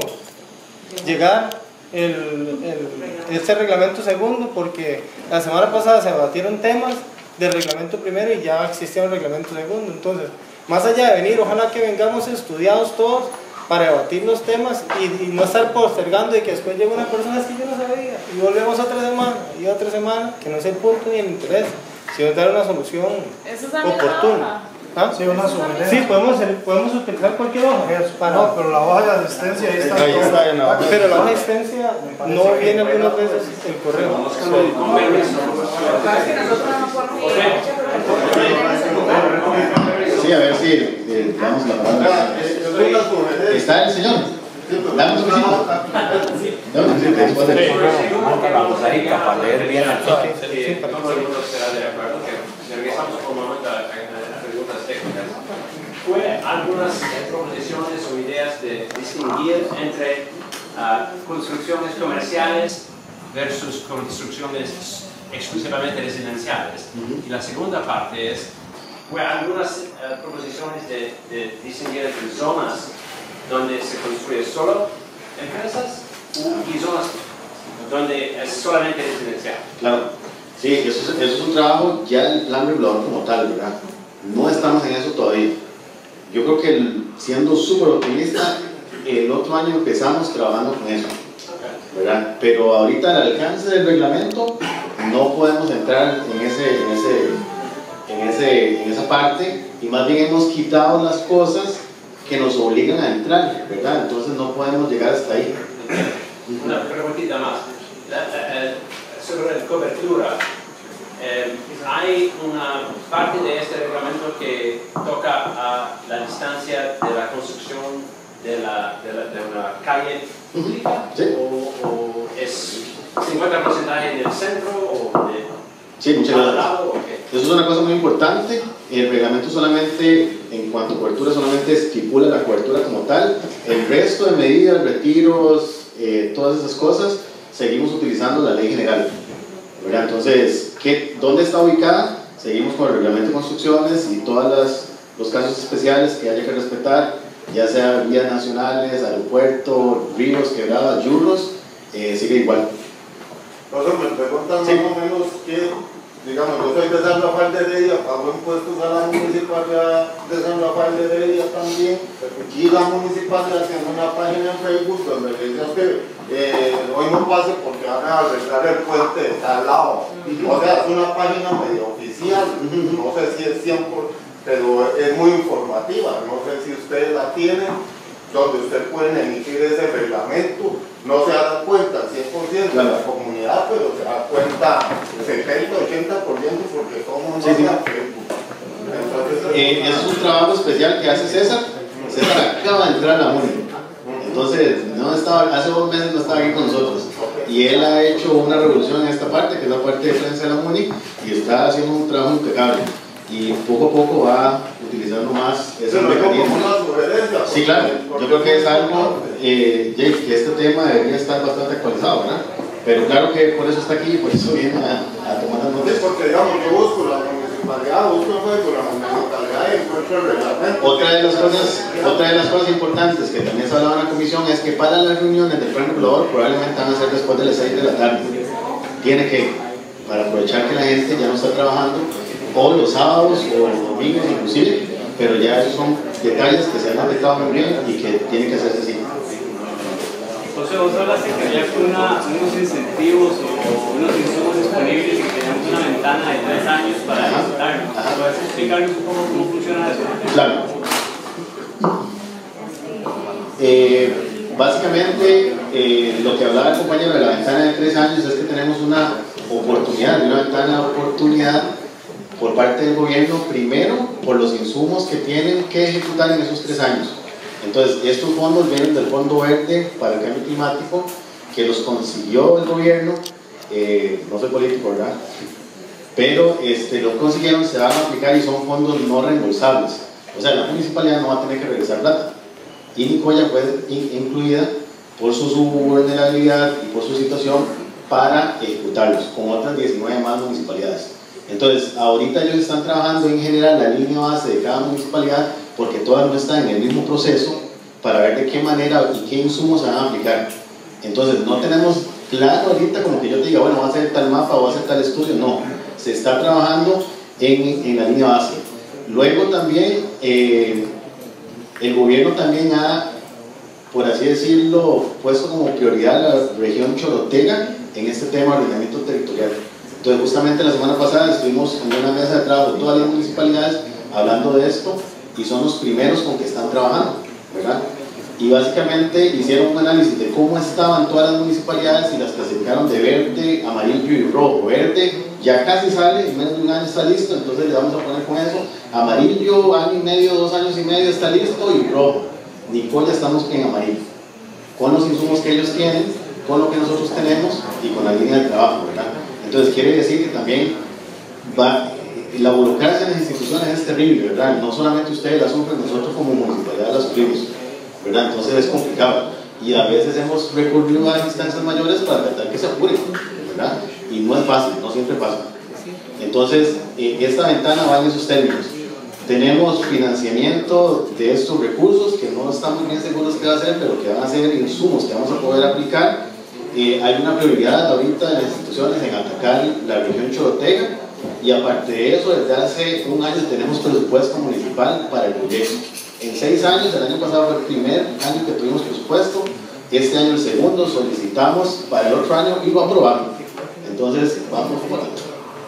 llegar El, el, este reglamento segundo, porque la semana pasada se debatieron temas del reglamento primero y ya existía un reglamento segundo. Entonces, más allá de venir, ojalá que vengamos estudiados todos para debatir los temas y, y no estar postergando y que después llegue una persona así, yo no sabía, y volvemos otra semana y otra semana, que no es el punto ni el interés, sino dar una solución oportuna. ¿Ah? Sí, una sugerencia. Sí, podemos, podemos utilizar cualquier hoja. Para... No, pero la hoja de asistencia ahí está. Ahí está, no. Pero la hoja de asistencia no viene algunas veces el correo. Sí, a ver si eh, damos la palabra. ¿Está el señor? ¿Damos un besito? Vamos a ir para leer bien aquí. Todo el mundo estará de acuerdo que regresamos como momento a las preguntas técnicas. Fue algunas proposiciones o ideas de distinguir entre uh, construcciones comerciales versus construcciones exclusivamente residenciales. Uh-huh. Y la segunda parte es, fue algunas uh, proposiciones de, de distinguir entre zonas donde se construye solo empresas y zonas donde es solamente residencial. Claro, sí, eso es, eso es un trabajo ya el plan regulador como tal, ¿verdad? No estamos en eso todavía. Yo creo que el, siendo súper optimista, el otro año empezamos trabajando con eso, ¿verdad? Pero ahorita al alcance del reglamento no podemos entrar en, ese, en, ese, en, ese, en esa parte, y más bien hemos quitado las cosas que nos obligan a entrar, ¿verdad? Entonces no podemos llegar hasta ahí. Una preguntita más. La, la, sobre la cobertura, eh, hay una parte de este reglamento que toca a la distancia de la construcción de, la, de, la, de una calle pública. ¿Sí? o, o es cincuenta por ciento en el centro o de sí, muchas gracias. Lado, okay. Eso es una cosa muy importante. El reglamento solamente, en cuanto a cobertura, solamente estipula la cobertura como tal. El resto de medidas, retiros, eh, todas esas cosas, seguimos utilizando la ley general, ¿verdad? Entonces, ¿qué, ¿dónde está ubicada? Seguimos con el reglamento de construcciones y todos los casos especiales que haya que respetar, ya sea vías nacionales, aeropuerto, ríos, quebradas, yurros, eh, sigue igual. Entonces me preguntan sí. Más o menos que, digamos, yo soy de San Rafael de Heredia, pago impuestos a la municipalidad de San Rafael de Heredia también, y la municipalidad tiene una página en Facebook donde le dice que eh, hoy no pase porque van a arreglar el puente de tal lado. O sea, es una página medio oficial, no sé si es cien por ciento, pero es muy informativa, no sé si ustedes la tienen, donde ustedes pueden emitir ese reglamento. No se da cuenta al cien por ciento de la comunidad, pero se da cuenta setenta, ochenta por ciento porque somos sí, sí. Entonces, eh, es un trabajo especial que hace César. César acaba de entrar a la MUNI. Entonces, no estaba, hace dos meses no estaba aquí con nosotros. Y él ha hecho una revolución en esta parte, que es la parte de prensa de la MUNI, y está haciendo un trabajo impecable. y poco a poco va utilizando más esos mecanismos. Sí, claro, yo creo que es algo, eh, Jake, que este tema debería estar bastante actualizado, ¿verdad? Pero claro que por eso está aquí, por eso viene a, a tomar las notas. Sí, porque digamos, yo busco la municipalidad, busco la municipalidad y encuentro el reglamento. Otra de las cosas, otra de las cosas importantes que también se hablaba en la comisión es que para las reuniones del plan regulador probablemente van a ser después de las seis de la tarde. Tiene que, para aprovechar que la gente ya no está trabajando, o los sábados o los domingos inclusive, pero ya esos son detalles que se han afectado muy bien y que tienen que hacerse así. José, vos hablaste que había una, unos incentivos o unos insumos disponibles y que teníamos una ventana de tres años para ejecutarlos. ¿Puedes explicarnos un poco cómo funciona eso? Claro. Eh, básicamente, eh, lo que hablaba el compañero de la ventana de tres años es que tenemos una oportunidad, una ventana de oportunidad por parte del gobierno, primero por los insumos que tienen que ejecutar en esos tres años. Entonces, estos fondos vienen del Fondo Verde para el Cambio Climático, que los consiguió el gobierno, eh, no soy político, ¿verdad? Pero este, lo consiguieron, se van a aplicar y son fondos no reembolsables. O sea, la municipalidad no va a tener que regresar plata. Y Nicoya fue incluida por su vulnerabilidad y por su situación para ejecutarlos, con otras diecinueve más municipalidades. Entonces, ahorita ellos están trabajando en general la línea base de cada municipalidad, porque todas no están en el mismo proceso para ver de qué manera y qué insumos se van a aplicar. Entonces, no tenemos claro ahorita como que yo te diga, bueno, va a ser tal mapa o va a ser tal estudio. No, se está trabajando en, en la línea base. Luego también, eh, el gobierno también ha, por así decirlo, puesto como prioridad la región Chorotega en este tema de ordenamiento territorial. Entonces, justamente la semana pasada estuvimos en una mesa de trabajo de todas las municipalidades hablando de esto y son los primeros con que están trabajando, ¿verdad? Y básicamente hicieron un análisis de cómo estaban todas las municipalidades y las clasificaron de verde, amarillo y rojo. Verde ya casi sale, en menos de un año está listo, entonces le vamos a poner con eso. Amarillo, año y medio, dos años y medio está listo, y rojo. Nicoya estamos en amarillo, con los insumos que ellos tienen, con lo que nosotros tenemos y con la línea de trabajo, ¿verdad? Entonces quiere decir que también va, la burocracia en las instituciones es terrible, ¿verdad? No solamente ustedes la sufren, nosotros como municipalidad la sufrimos, ¿verdad? Entonces es complicado y a veces hemos recurrido a instancias mayores para tratar que se apuren, ¿verdad? Y no es fácil, no siempre pasa. Entonces, eh, esta ventana va en esos términos. Tenemos financiamiento de estos recursos que no estamos bien seguros qué va a ser, pero que van a ser insumos que vamos a poder aplicar. Eh, hay una prioridad ahorita en las instituciones en atacar la región Chorotega, y aparte de eso, desde hace un año tenemos presupuesto municipal para el proyecto. En seis años, el año pasado fue el primer año que tuvimos presupuesto, este año el segundo, solicitamos para el otro año y lo aprobaron. Entonces, vamos por aquí.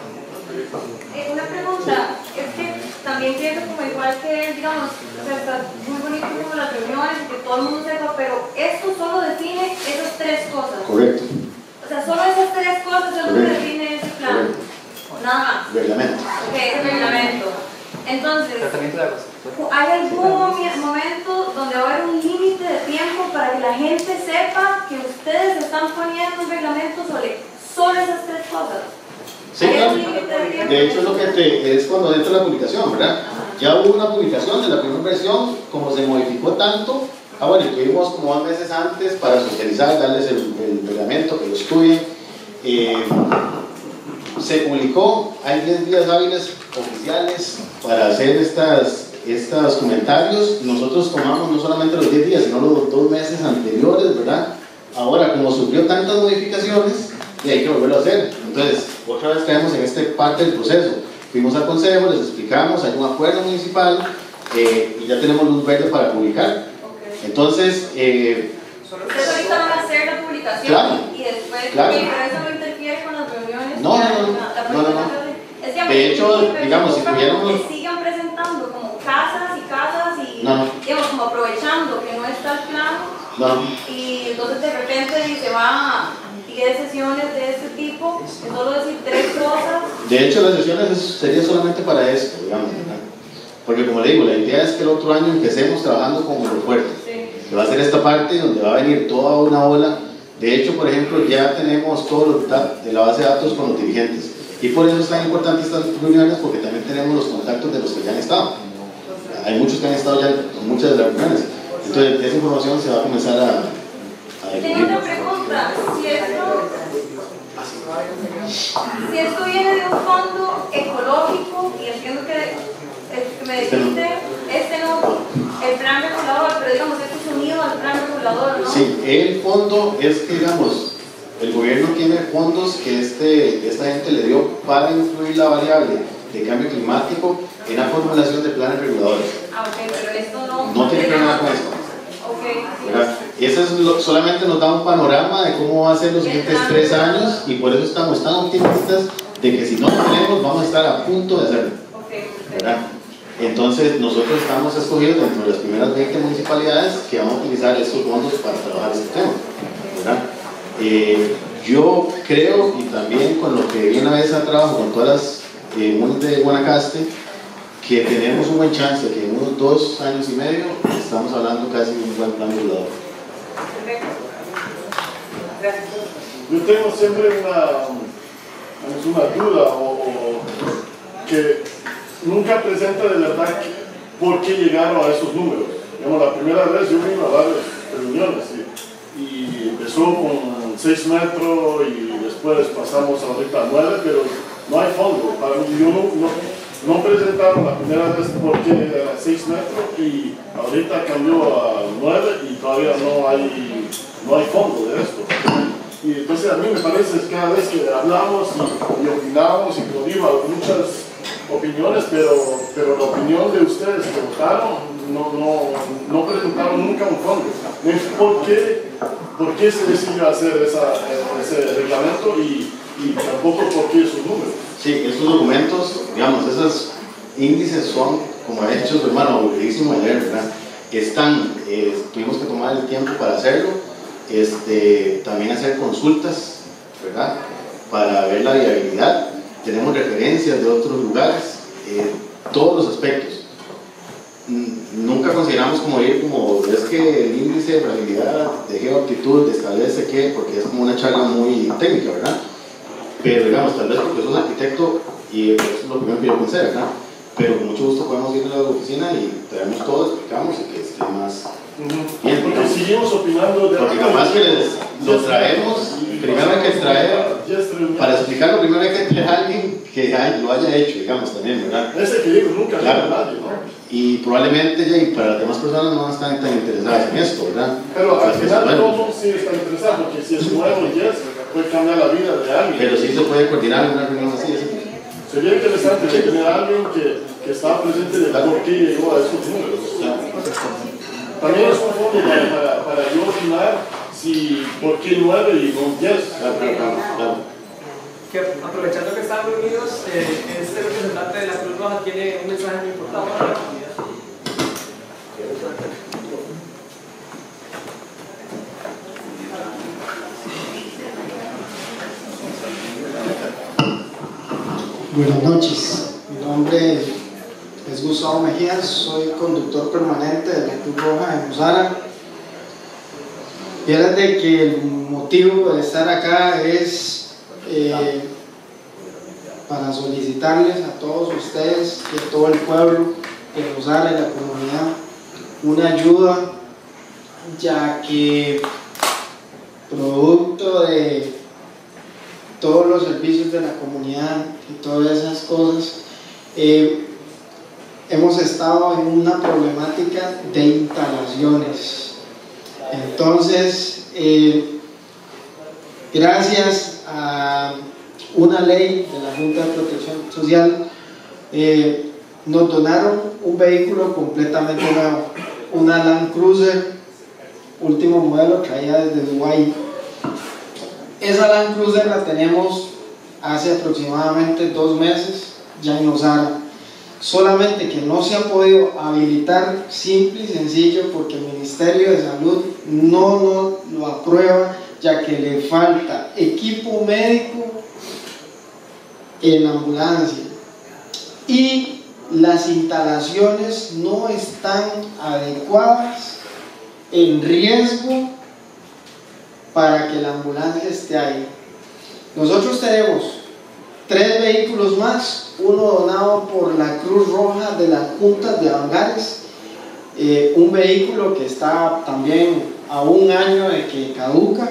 Eh, una pregunta, es que también quiero como igual que, digamos, o sea, está muy bonito como las reuniones y que todo el mundo sepa, pero esto solo define esas tres cosas. Correcto. O sea, solo esas tres cosas es lo que define ese plan. Correcto. Nada más. Reglamento. Ok, ese reglamento. Entonces, ¿hay algún momento donde va a haber un límite de tiempo para que la gente sepa que ustedes están poniendo un reglamento sobre solo esas tres cosas? Sí, claro. De hecho, es lo que te, es cuando entra la publicación, ¿verdad? Ya hubo una publicación de la primera versión, como se modificó tanto, ah, bueno, tuvimos como dos meses antes para socializar, darles el, el reglamento, que lo estudien. Eh, se publicó, hay diez días hábiles oficiales para hacer estas, estos comentarios. Nosotros tomamos no solamente los diez días, sino los dos meses anteriores, ¿verdad? Ahora, como sufrió tantas modificaciones, y hay que volverlo a hacer. Entonces, otra vez caemos en esta parte del proceso. Fuimos al consejo, les explicamos, hay un acuerdo municipal eh, y ya tenemos luz verde para publicar. Entonces, eh, ustedes ahorita van a hacer la publicación, claro, y después, claro. ¿pero eso no interfiere con las reuniones? No, no, no, no, no, no. Es que De hecho, me digamos, si preocupa pudiéramos... que sigan presentando como casas y casas y, No. digamos, como aprovechando que no está el plan, No. y entonces de repente se va a diez sesiones de este tipo, es solo decir tres cosas. De hecho, las sesiones es, sería solamente para esto, digamos, ¿verdad? Porque como le digo, la idea es que el otro año empecemos trabajando con aeropuerto, sí. Que va a ser esta parte donde va a venir toda una ola. De hecho, por ejemplo, ya tenemos todos los datos de la base de datos con los dirigentes. Y por eso es tan importante estas reuniones, porque también tenemos los contactos de los que ya han estado. Hay muchos que han estado ya en muchas de las reuniones. Entonces, esa información se va a comenzar a, a Tengo una pregunta. Si esto, si esto viene de un fondo ecológico, y entiendo que el que me dijiste, este no, el plan regulador, pero digamos, esto es unido al plan regulador, ¿no? Sí, el fondo es que, digamos, el gobierno tiene fondos que este, esta gente le dio para incluir la variable de cambio climático en la formulación de planes reguladores. Ah, ok, pero esto no... No tiene que ver nada con esto. Ok. Eso es lo, solamente nos da un panorama de cómo va a ser los siguientes tres años, y por eso estamos tan optimistas de que si no lo tenemos vamos a estar a punto de hacerlo. ¿Verdad? Entonces nosotros estamos escogidos dentro de las primeras veinte municipalidades que van a utilizar estos fondos para trabajar este tema, ¿verdad? Eh, yo creo, y también con lo que viene a veces a trabajo con todas las eh, municipios de Guanacaste, que tenemos un buen chance de que en unos dos años y medio estamos hablando casi de un buen plan regulador. Yo tengo siempre una, una duda o, o que nunca presenta de verdad por qué llegaron a esos números. Digamos, la primera vez yo vine a varias reuniones y, y empezó con seis metros y después pasamos ahorita a nueve, pero no hay fondo. Para mí, yo no, no, no presentaron la primera vez porque era seis metros y ahorita cambió a nueve y todavía no hay, no hay fondo de esto. Y entonces a mí me parece que cada vez que hablamos y, y opinamos y como digo, muchas opiniones, pero, pero la opinión de ustedes que votaron no, no, no presentaron nunca un fondo. ¿Por qué, por qué se decidió hacer esa, ese reglamento y, y tampoco por qué esos números? Sí, estos documentos, digamos, esos índices son, como ha dicho su hermano, aburridísimo de leer, ¿verdad? Están, eh, tuvimos que tomar el tiempo para hacerlo, este, también hacer consultas, ¿verdad? Para ver la viabilidad. Tenemos referencias de otros lugares, eh, todos los aspectos. Nunca consideramos como ir como, es que el índice de fragilidad de geoaptitud establece que, porque es como una charla muy técnica, ¿verdad? Pero digamos, tal vez porque sos arquitecto y eso es lo primero que yo pensé, ¿verdad? Pero con mucho gusto podemos ir a la oficina y traemos todo, explicamos y que esté más bien. Porque seguimos opinando de... Porque capaz que les, lo traemos, primero hay que traer, para explicarlo primero hay que traer a alguien que hay, lo haya hecho, digamos, también, ¿verdad? Ese que digo, nunca claro. nadie, ¿no? Y probablemente ya, y para las demás personas no están tan interesadas en esto, ¿verdad? Pero al Porque final bueno, todos sí están interesados, porque si es nuevo y es, puede cambiar la vida de alguien. pero sí se puede coordinar una reunión así, así. Sería interesante tener a alguien que, que estaba presente de por qué llegó a esos números. También es un fondo para, para, para yo opinar si por qué nueve y no diez. Claro, claro, claro. Que aprovechando que están reunidos, eh, este representante de la Cruz Roja tiene un mensaje muy importante para la comunidad. Buenas noches, mi nombre es Gustavo Mejías, soy conductor permanente de la Cruz Roja de Musara. Fíjate que el motivo de estar acá es eh, para solicitarles a todos ustedes y a todo el pueblo de Musara y la comunidad una ayuda, ya que producto de todos los servicios de la comunidad y todas esas cosas, eh, hemos estado en una problemática de instalaciones. Entonces, eh, gracias a una ley de la Junta de Protección Social, eh, nos donaron un vehículo completamente nuevo, una Land Cruiser, último modelo, traída desde Dubái. Esa Land Cruiser la tenemos hace aproximadamente dos meses ya en Osara. Solamente que no se ha podido habilitar simple y sencillo porque el Ministerio de Salud no nos lo aprueba, ya que le falta equipo médico en la ambulancia y las instalaciones no están adecuadas, en riesgo para que la ambulancia esté ahí. Nosotros tenemos tres vehículos más, uno donado por la Cruz Roja de las Juntas de Bangares, eh, un vehículo que está también a un año de que caduca,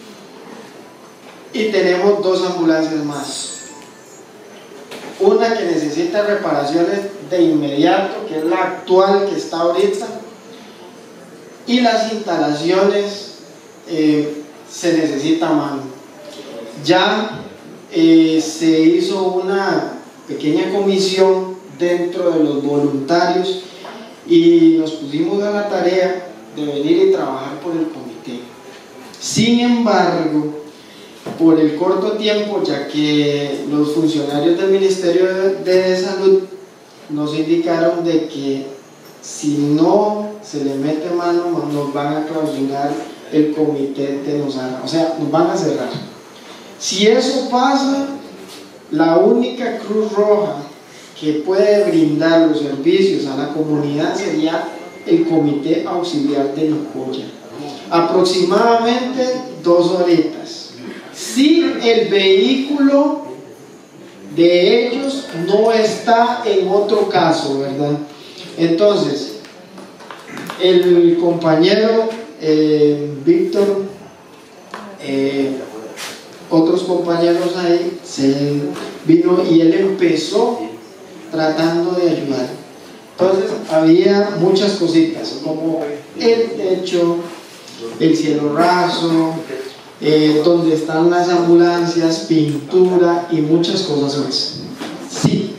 y tenemos dos ambulancias más, una que necesita reparaciones de inmediato, que es la actual que está ahorita, y las instalaciones eh, se necesita a mano. Ya eh, se hizo una pequeña comisión dentro de los voluntarios y nos pusimos a la tarea de venir y trabajar por el comité. Sin embargo, por el corto tiempo, ya que los funcionarios del Ministerio de, de Salud nos indicaron de que si no se le mete mano, nos van a clausurar el comité de Nosara, o sea, nos van a cerrar. Si eso pasa, la única Cruz Roja que puede brindar los servicios a la comunidad sería el Comité Auxiliar de Nicoya, aproximadamente dos horitas. Si el vehículo de ellos no está en otro caso, ¿verdad? Entonces, el compañero eh, Víctor, eh, otros compañeros ahí, se vino y él empezó tratando de ayudar. Entonces había muchas cositas como el techo, el cielo raso, eh, donde están las ambulancias, pintura y muchas cosas más. Sí.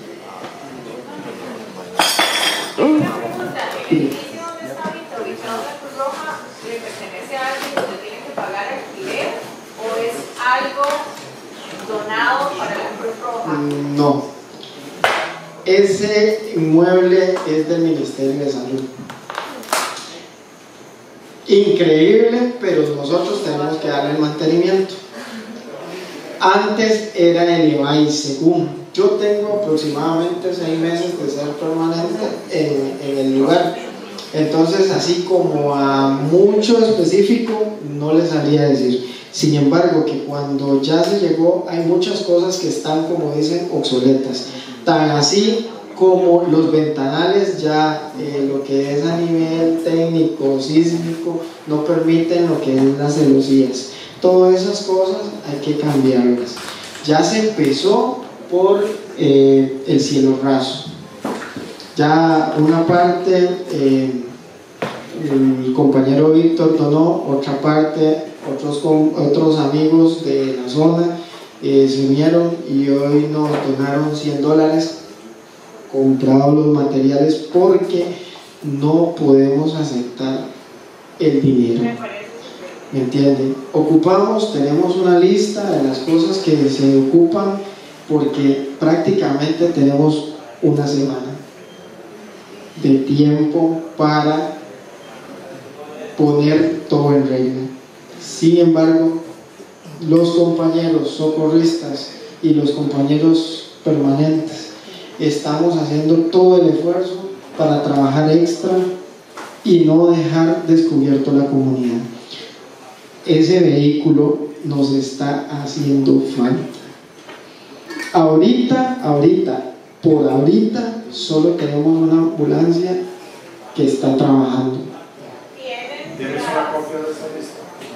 ¿Algo donado para la Cruz Roja? No, ese inmueble es del Ministerio de Salud. Increíble, pero nosotros tenemos que darle el mantenimiento. Antes era el I V A I, según yo tengo aproximadamente seis meses de ser permanente en, en el lugar. Entonces, así como a mucho específico, no les sabría decir. Sin embargo, que cuando ya se llegó, hay muchas cosas que están, como dicen, obsoletas. Tan así como los ventanales ya, eh, lo que es a nivel técnico, sísmico, no permiten lo que es las celosías. Todas esas cosas hay que cambiarlas. Ya se empezó por eh, el cielo raso. Ya una parte, eh, el compañero Víctor donó, otra parte, otros, otros amigos de la zona eh, se unieron y hoy nos donaron cien dólares comprados los materiales porque no podemos aceptar el dinero. ¿Me entienden? Ocupamos, tenemos una lista de las cosas que se ocupan porque prácticamente tenemos una semana de tiempo para poner todo en regla. Sin embargo, los compañeros socorristas y los compañeros permanentes estamos haciendo todo el esfuerzo para trabajar extra y no dejar descubierto la comunidad. Ese vehículo nos está haciendo falta. Ahorita, ahorita, por ahorita, solo tenemos una ambulancia que está trabajando. ¿Tienes una copia de esa lista?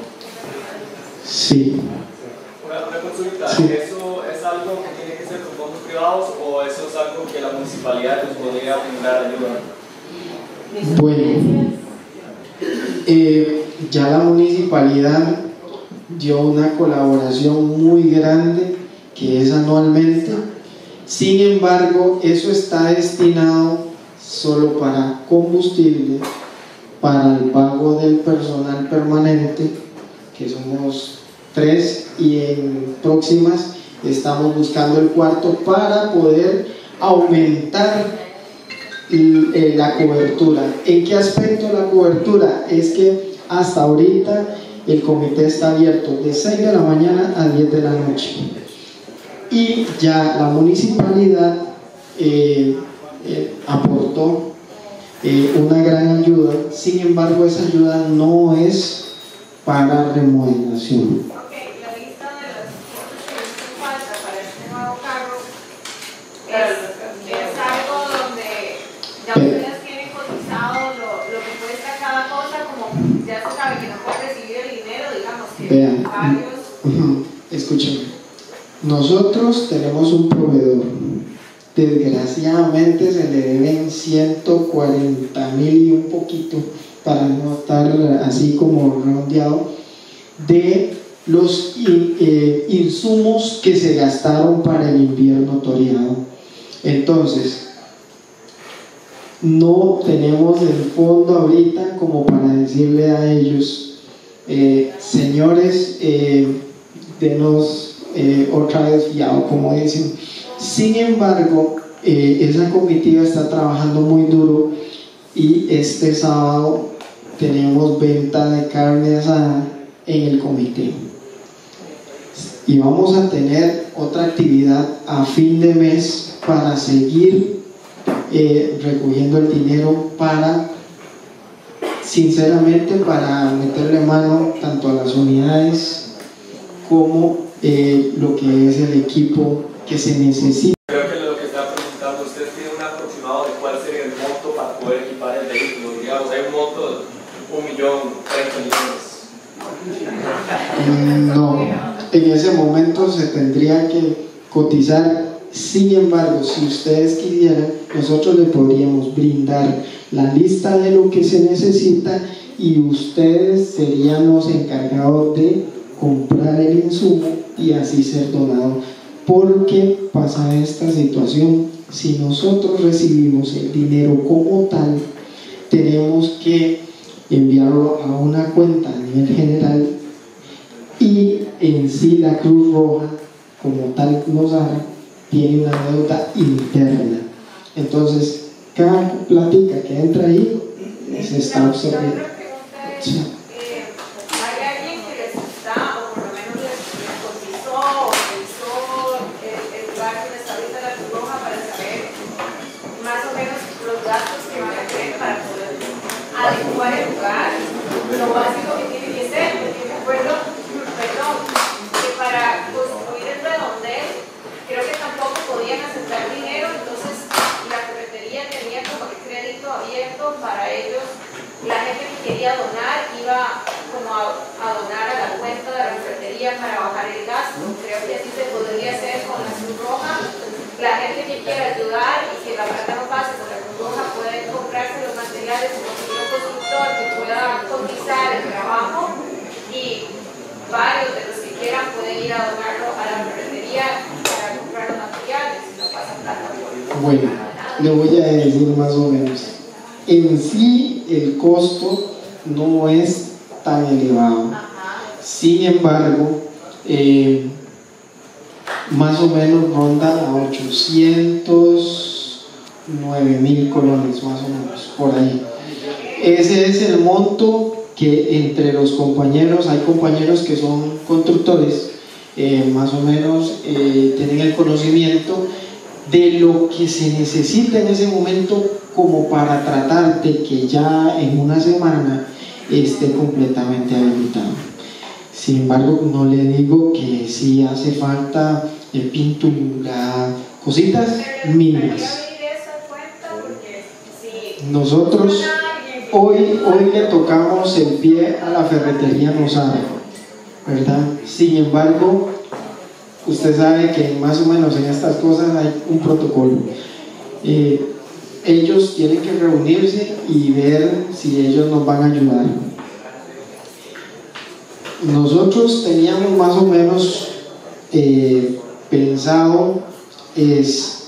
Sí. Una, una consulta, Sí. ¿eso es algo que tiene que ser con fondos privados o eso es algo que la municipalidad nos podría brindar ayuda? Bueno, eh, ya la municipalidad dio una colaboración muy grande que es anualmente. Sin embargo, eso está destinado solo para combustible, para el pago del personal permanente, que somos tres, y en próximas estamos buscando el cuarto para poder aumentar la cobertura. ¿En qué aspecto la cobertura? Es que hasta ahorita el comité está abierto de seis de la mañana a diez de la noche y ya la municipalidad eh, eh, aportó eh, una gran ayuda. Sin embargo, esa ayuda no es para remodelación. Ok, la lista de las cosas que hacen falta para este nuevo carro ustedes tienen cotizado lo, lo que cuesta cada cosa, como ya se sabe que no puede recibir el dinero, digamos que Vean, varios... uh-huh. Escúchame, nosotros tenemos un proveedor, desgraciadamente se le deben ciento cuarenta mil y un poquito, para no estar así como redondeado, de los in, eh, insumos que se gastaron para el invierno toreado. Entonces, no tenemos el fondo ahorita como para decirle a ellos, eh, señores, eh, denos eh, otra vez fiado, como dicen. Sin embargo, eh, esa comitiva está trabajando muy duro y este sábado tenemos venta de carne asada en el comité. Y vamos a tener otra actividad a fin de mes para seguir eh, recogiendo el dinero para, sinceramente, para meterle mano tanto a las unidades como eh, lo que es el equipo que se necesita. Creo que lo que está preguntando, ¿ustedes tienen un aproximado de cuál sería el monto para poder equipar el vehículo? Digamos, hay un monto de un millón treinta millones. No, en ese momento se tendría que cotizar. Sin embargo, si ustedes quisieran, nosotros le podríamos brindar la lista de lo que se necesita y ustedes serían los encargados de comprar el insumo y así ser donado. Porque pasa esta situación, si nosotros recibimos el dinero como tal, tenemos que enviarlo a una cuenta a nivel general y en sí la Cruz Roja como tal nos hará, tiene una deuda interna. Entonces cada platica que entra ahí se está observando. Sí. Adecuar el lugar, lo básico que tiene que ser, porque me acuerdo, perdón, que para construir el redondel, creo que tampoco podían aceptar dinero, entonces la ferretería tenía como el crédito abierto para ellos, la gente que quería donar iba como a, a donar a la cuenta de la ferretería para bajar el gasto. Creo que así se podría hacer con la Cruz Roja. La gente que quiera ayudar y que la plata no pase por la Cruz Roja puede comprarse los materiales y conseguir un constructor que pueda cotizar el trabajo y varios de los que quieran pueden ir a donarlo a la ferretería para comprar los materiales y no pasa plata por eso. Bueno, le voy a decir más o menos. En sí el costo no es tan elevado. Sin embargo, eh, más o menos ronda a ochocientos nueve mil colones, más o menos, por ahí. Ese es el monto que entre los compañeros, hay compañeros que son constructores, eh, más o menos eh, tienen el conocimiento de lo que se necesita en ese momento como para tratar de que ya en una semana esté completamente habilitado. Sin embargo, no le digo que sí hace falta de pintura, cositas mínimas. Nosotros hoy, hoy le tocamos el pie a la ferretería Nosara, ¿verdad? Sin embargo, usted sabe que más o menos en estas cosas hay un protocolo. Eh, ellos tienen que reunirse y ver si ellos nos van a ayudar. Nosotros teníamos más o menos eh, pensado es...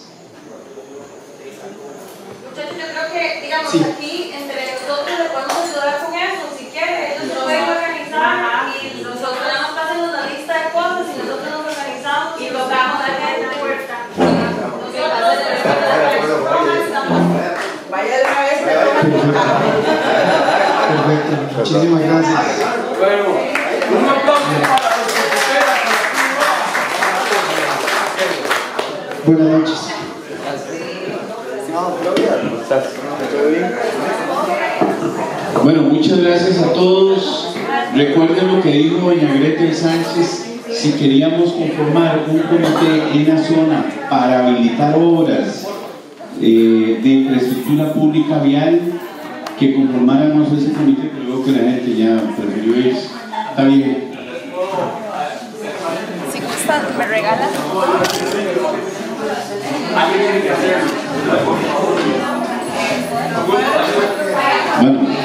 Muchachos, yo creo que, digamos, sí. aquí entre nosotros le podemos ayudar con eso, si quiere, ellos se pueden organizar y nosotros damos pasen una lista de cosas y nosotros nos organizamos y tocamos a la gente de puerta. Vaya de una vez, Perfecto, muchísimas gracias. Bueno, un aplauso para los que Buenas noches. Bueno, muchas gracias a todos. Recuerden lo que dijo doña Gretel Sánchez. Si queríamos conformar un comité en la zona para habilitar obras eh, de infraestructura pública vial que conformáramos ese comité, pero luego que la gente ya prefirió irse. Está bien. Si gusta, me regalas. Bueno.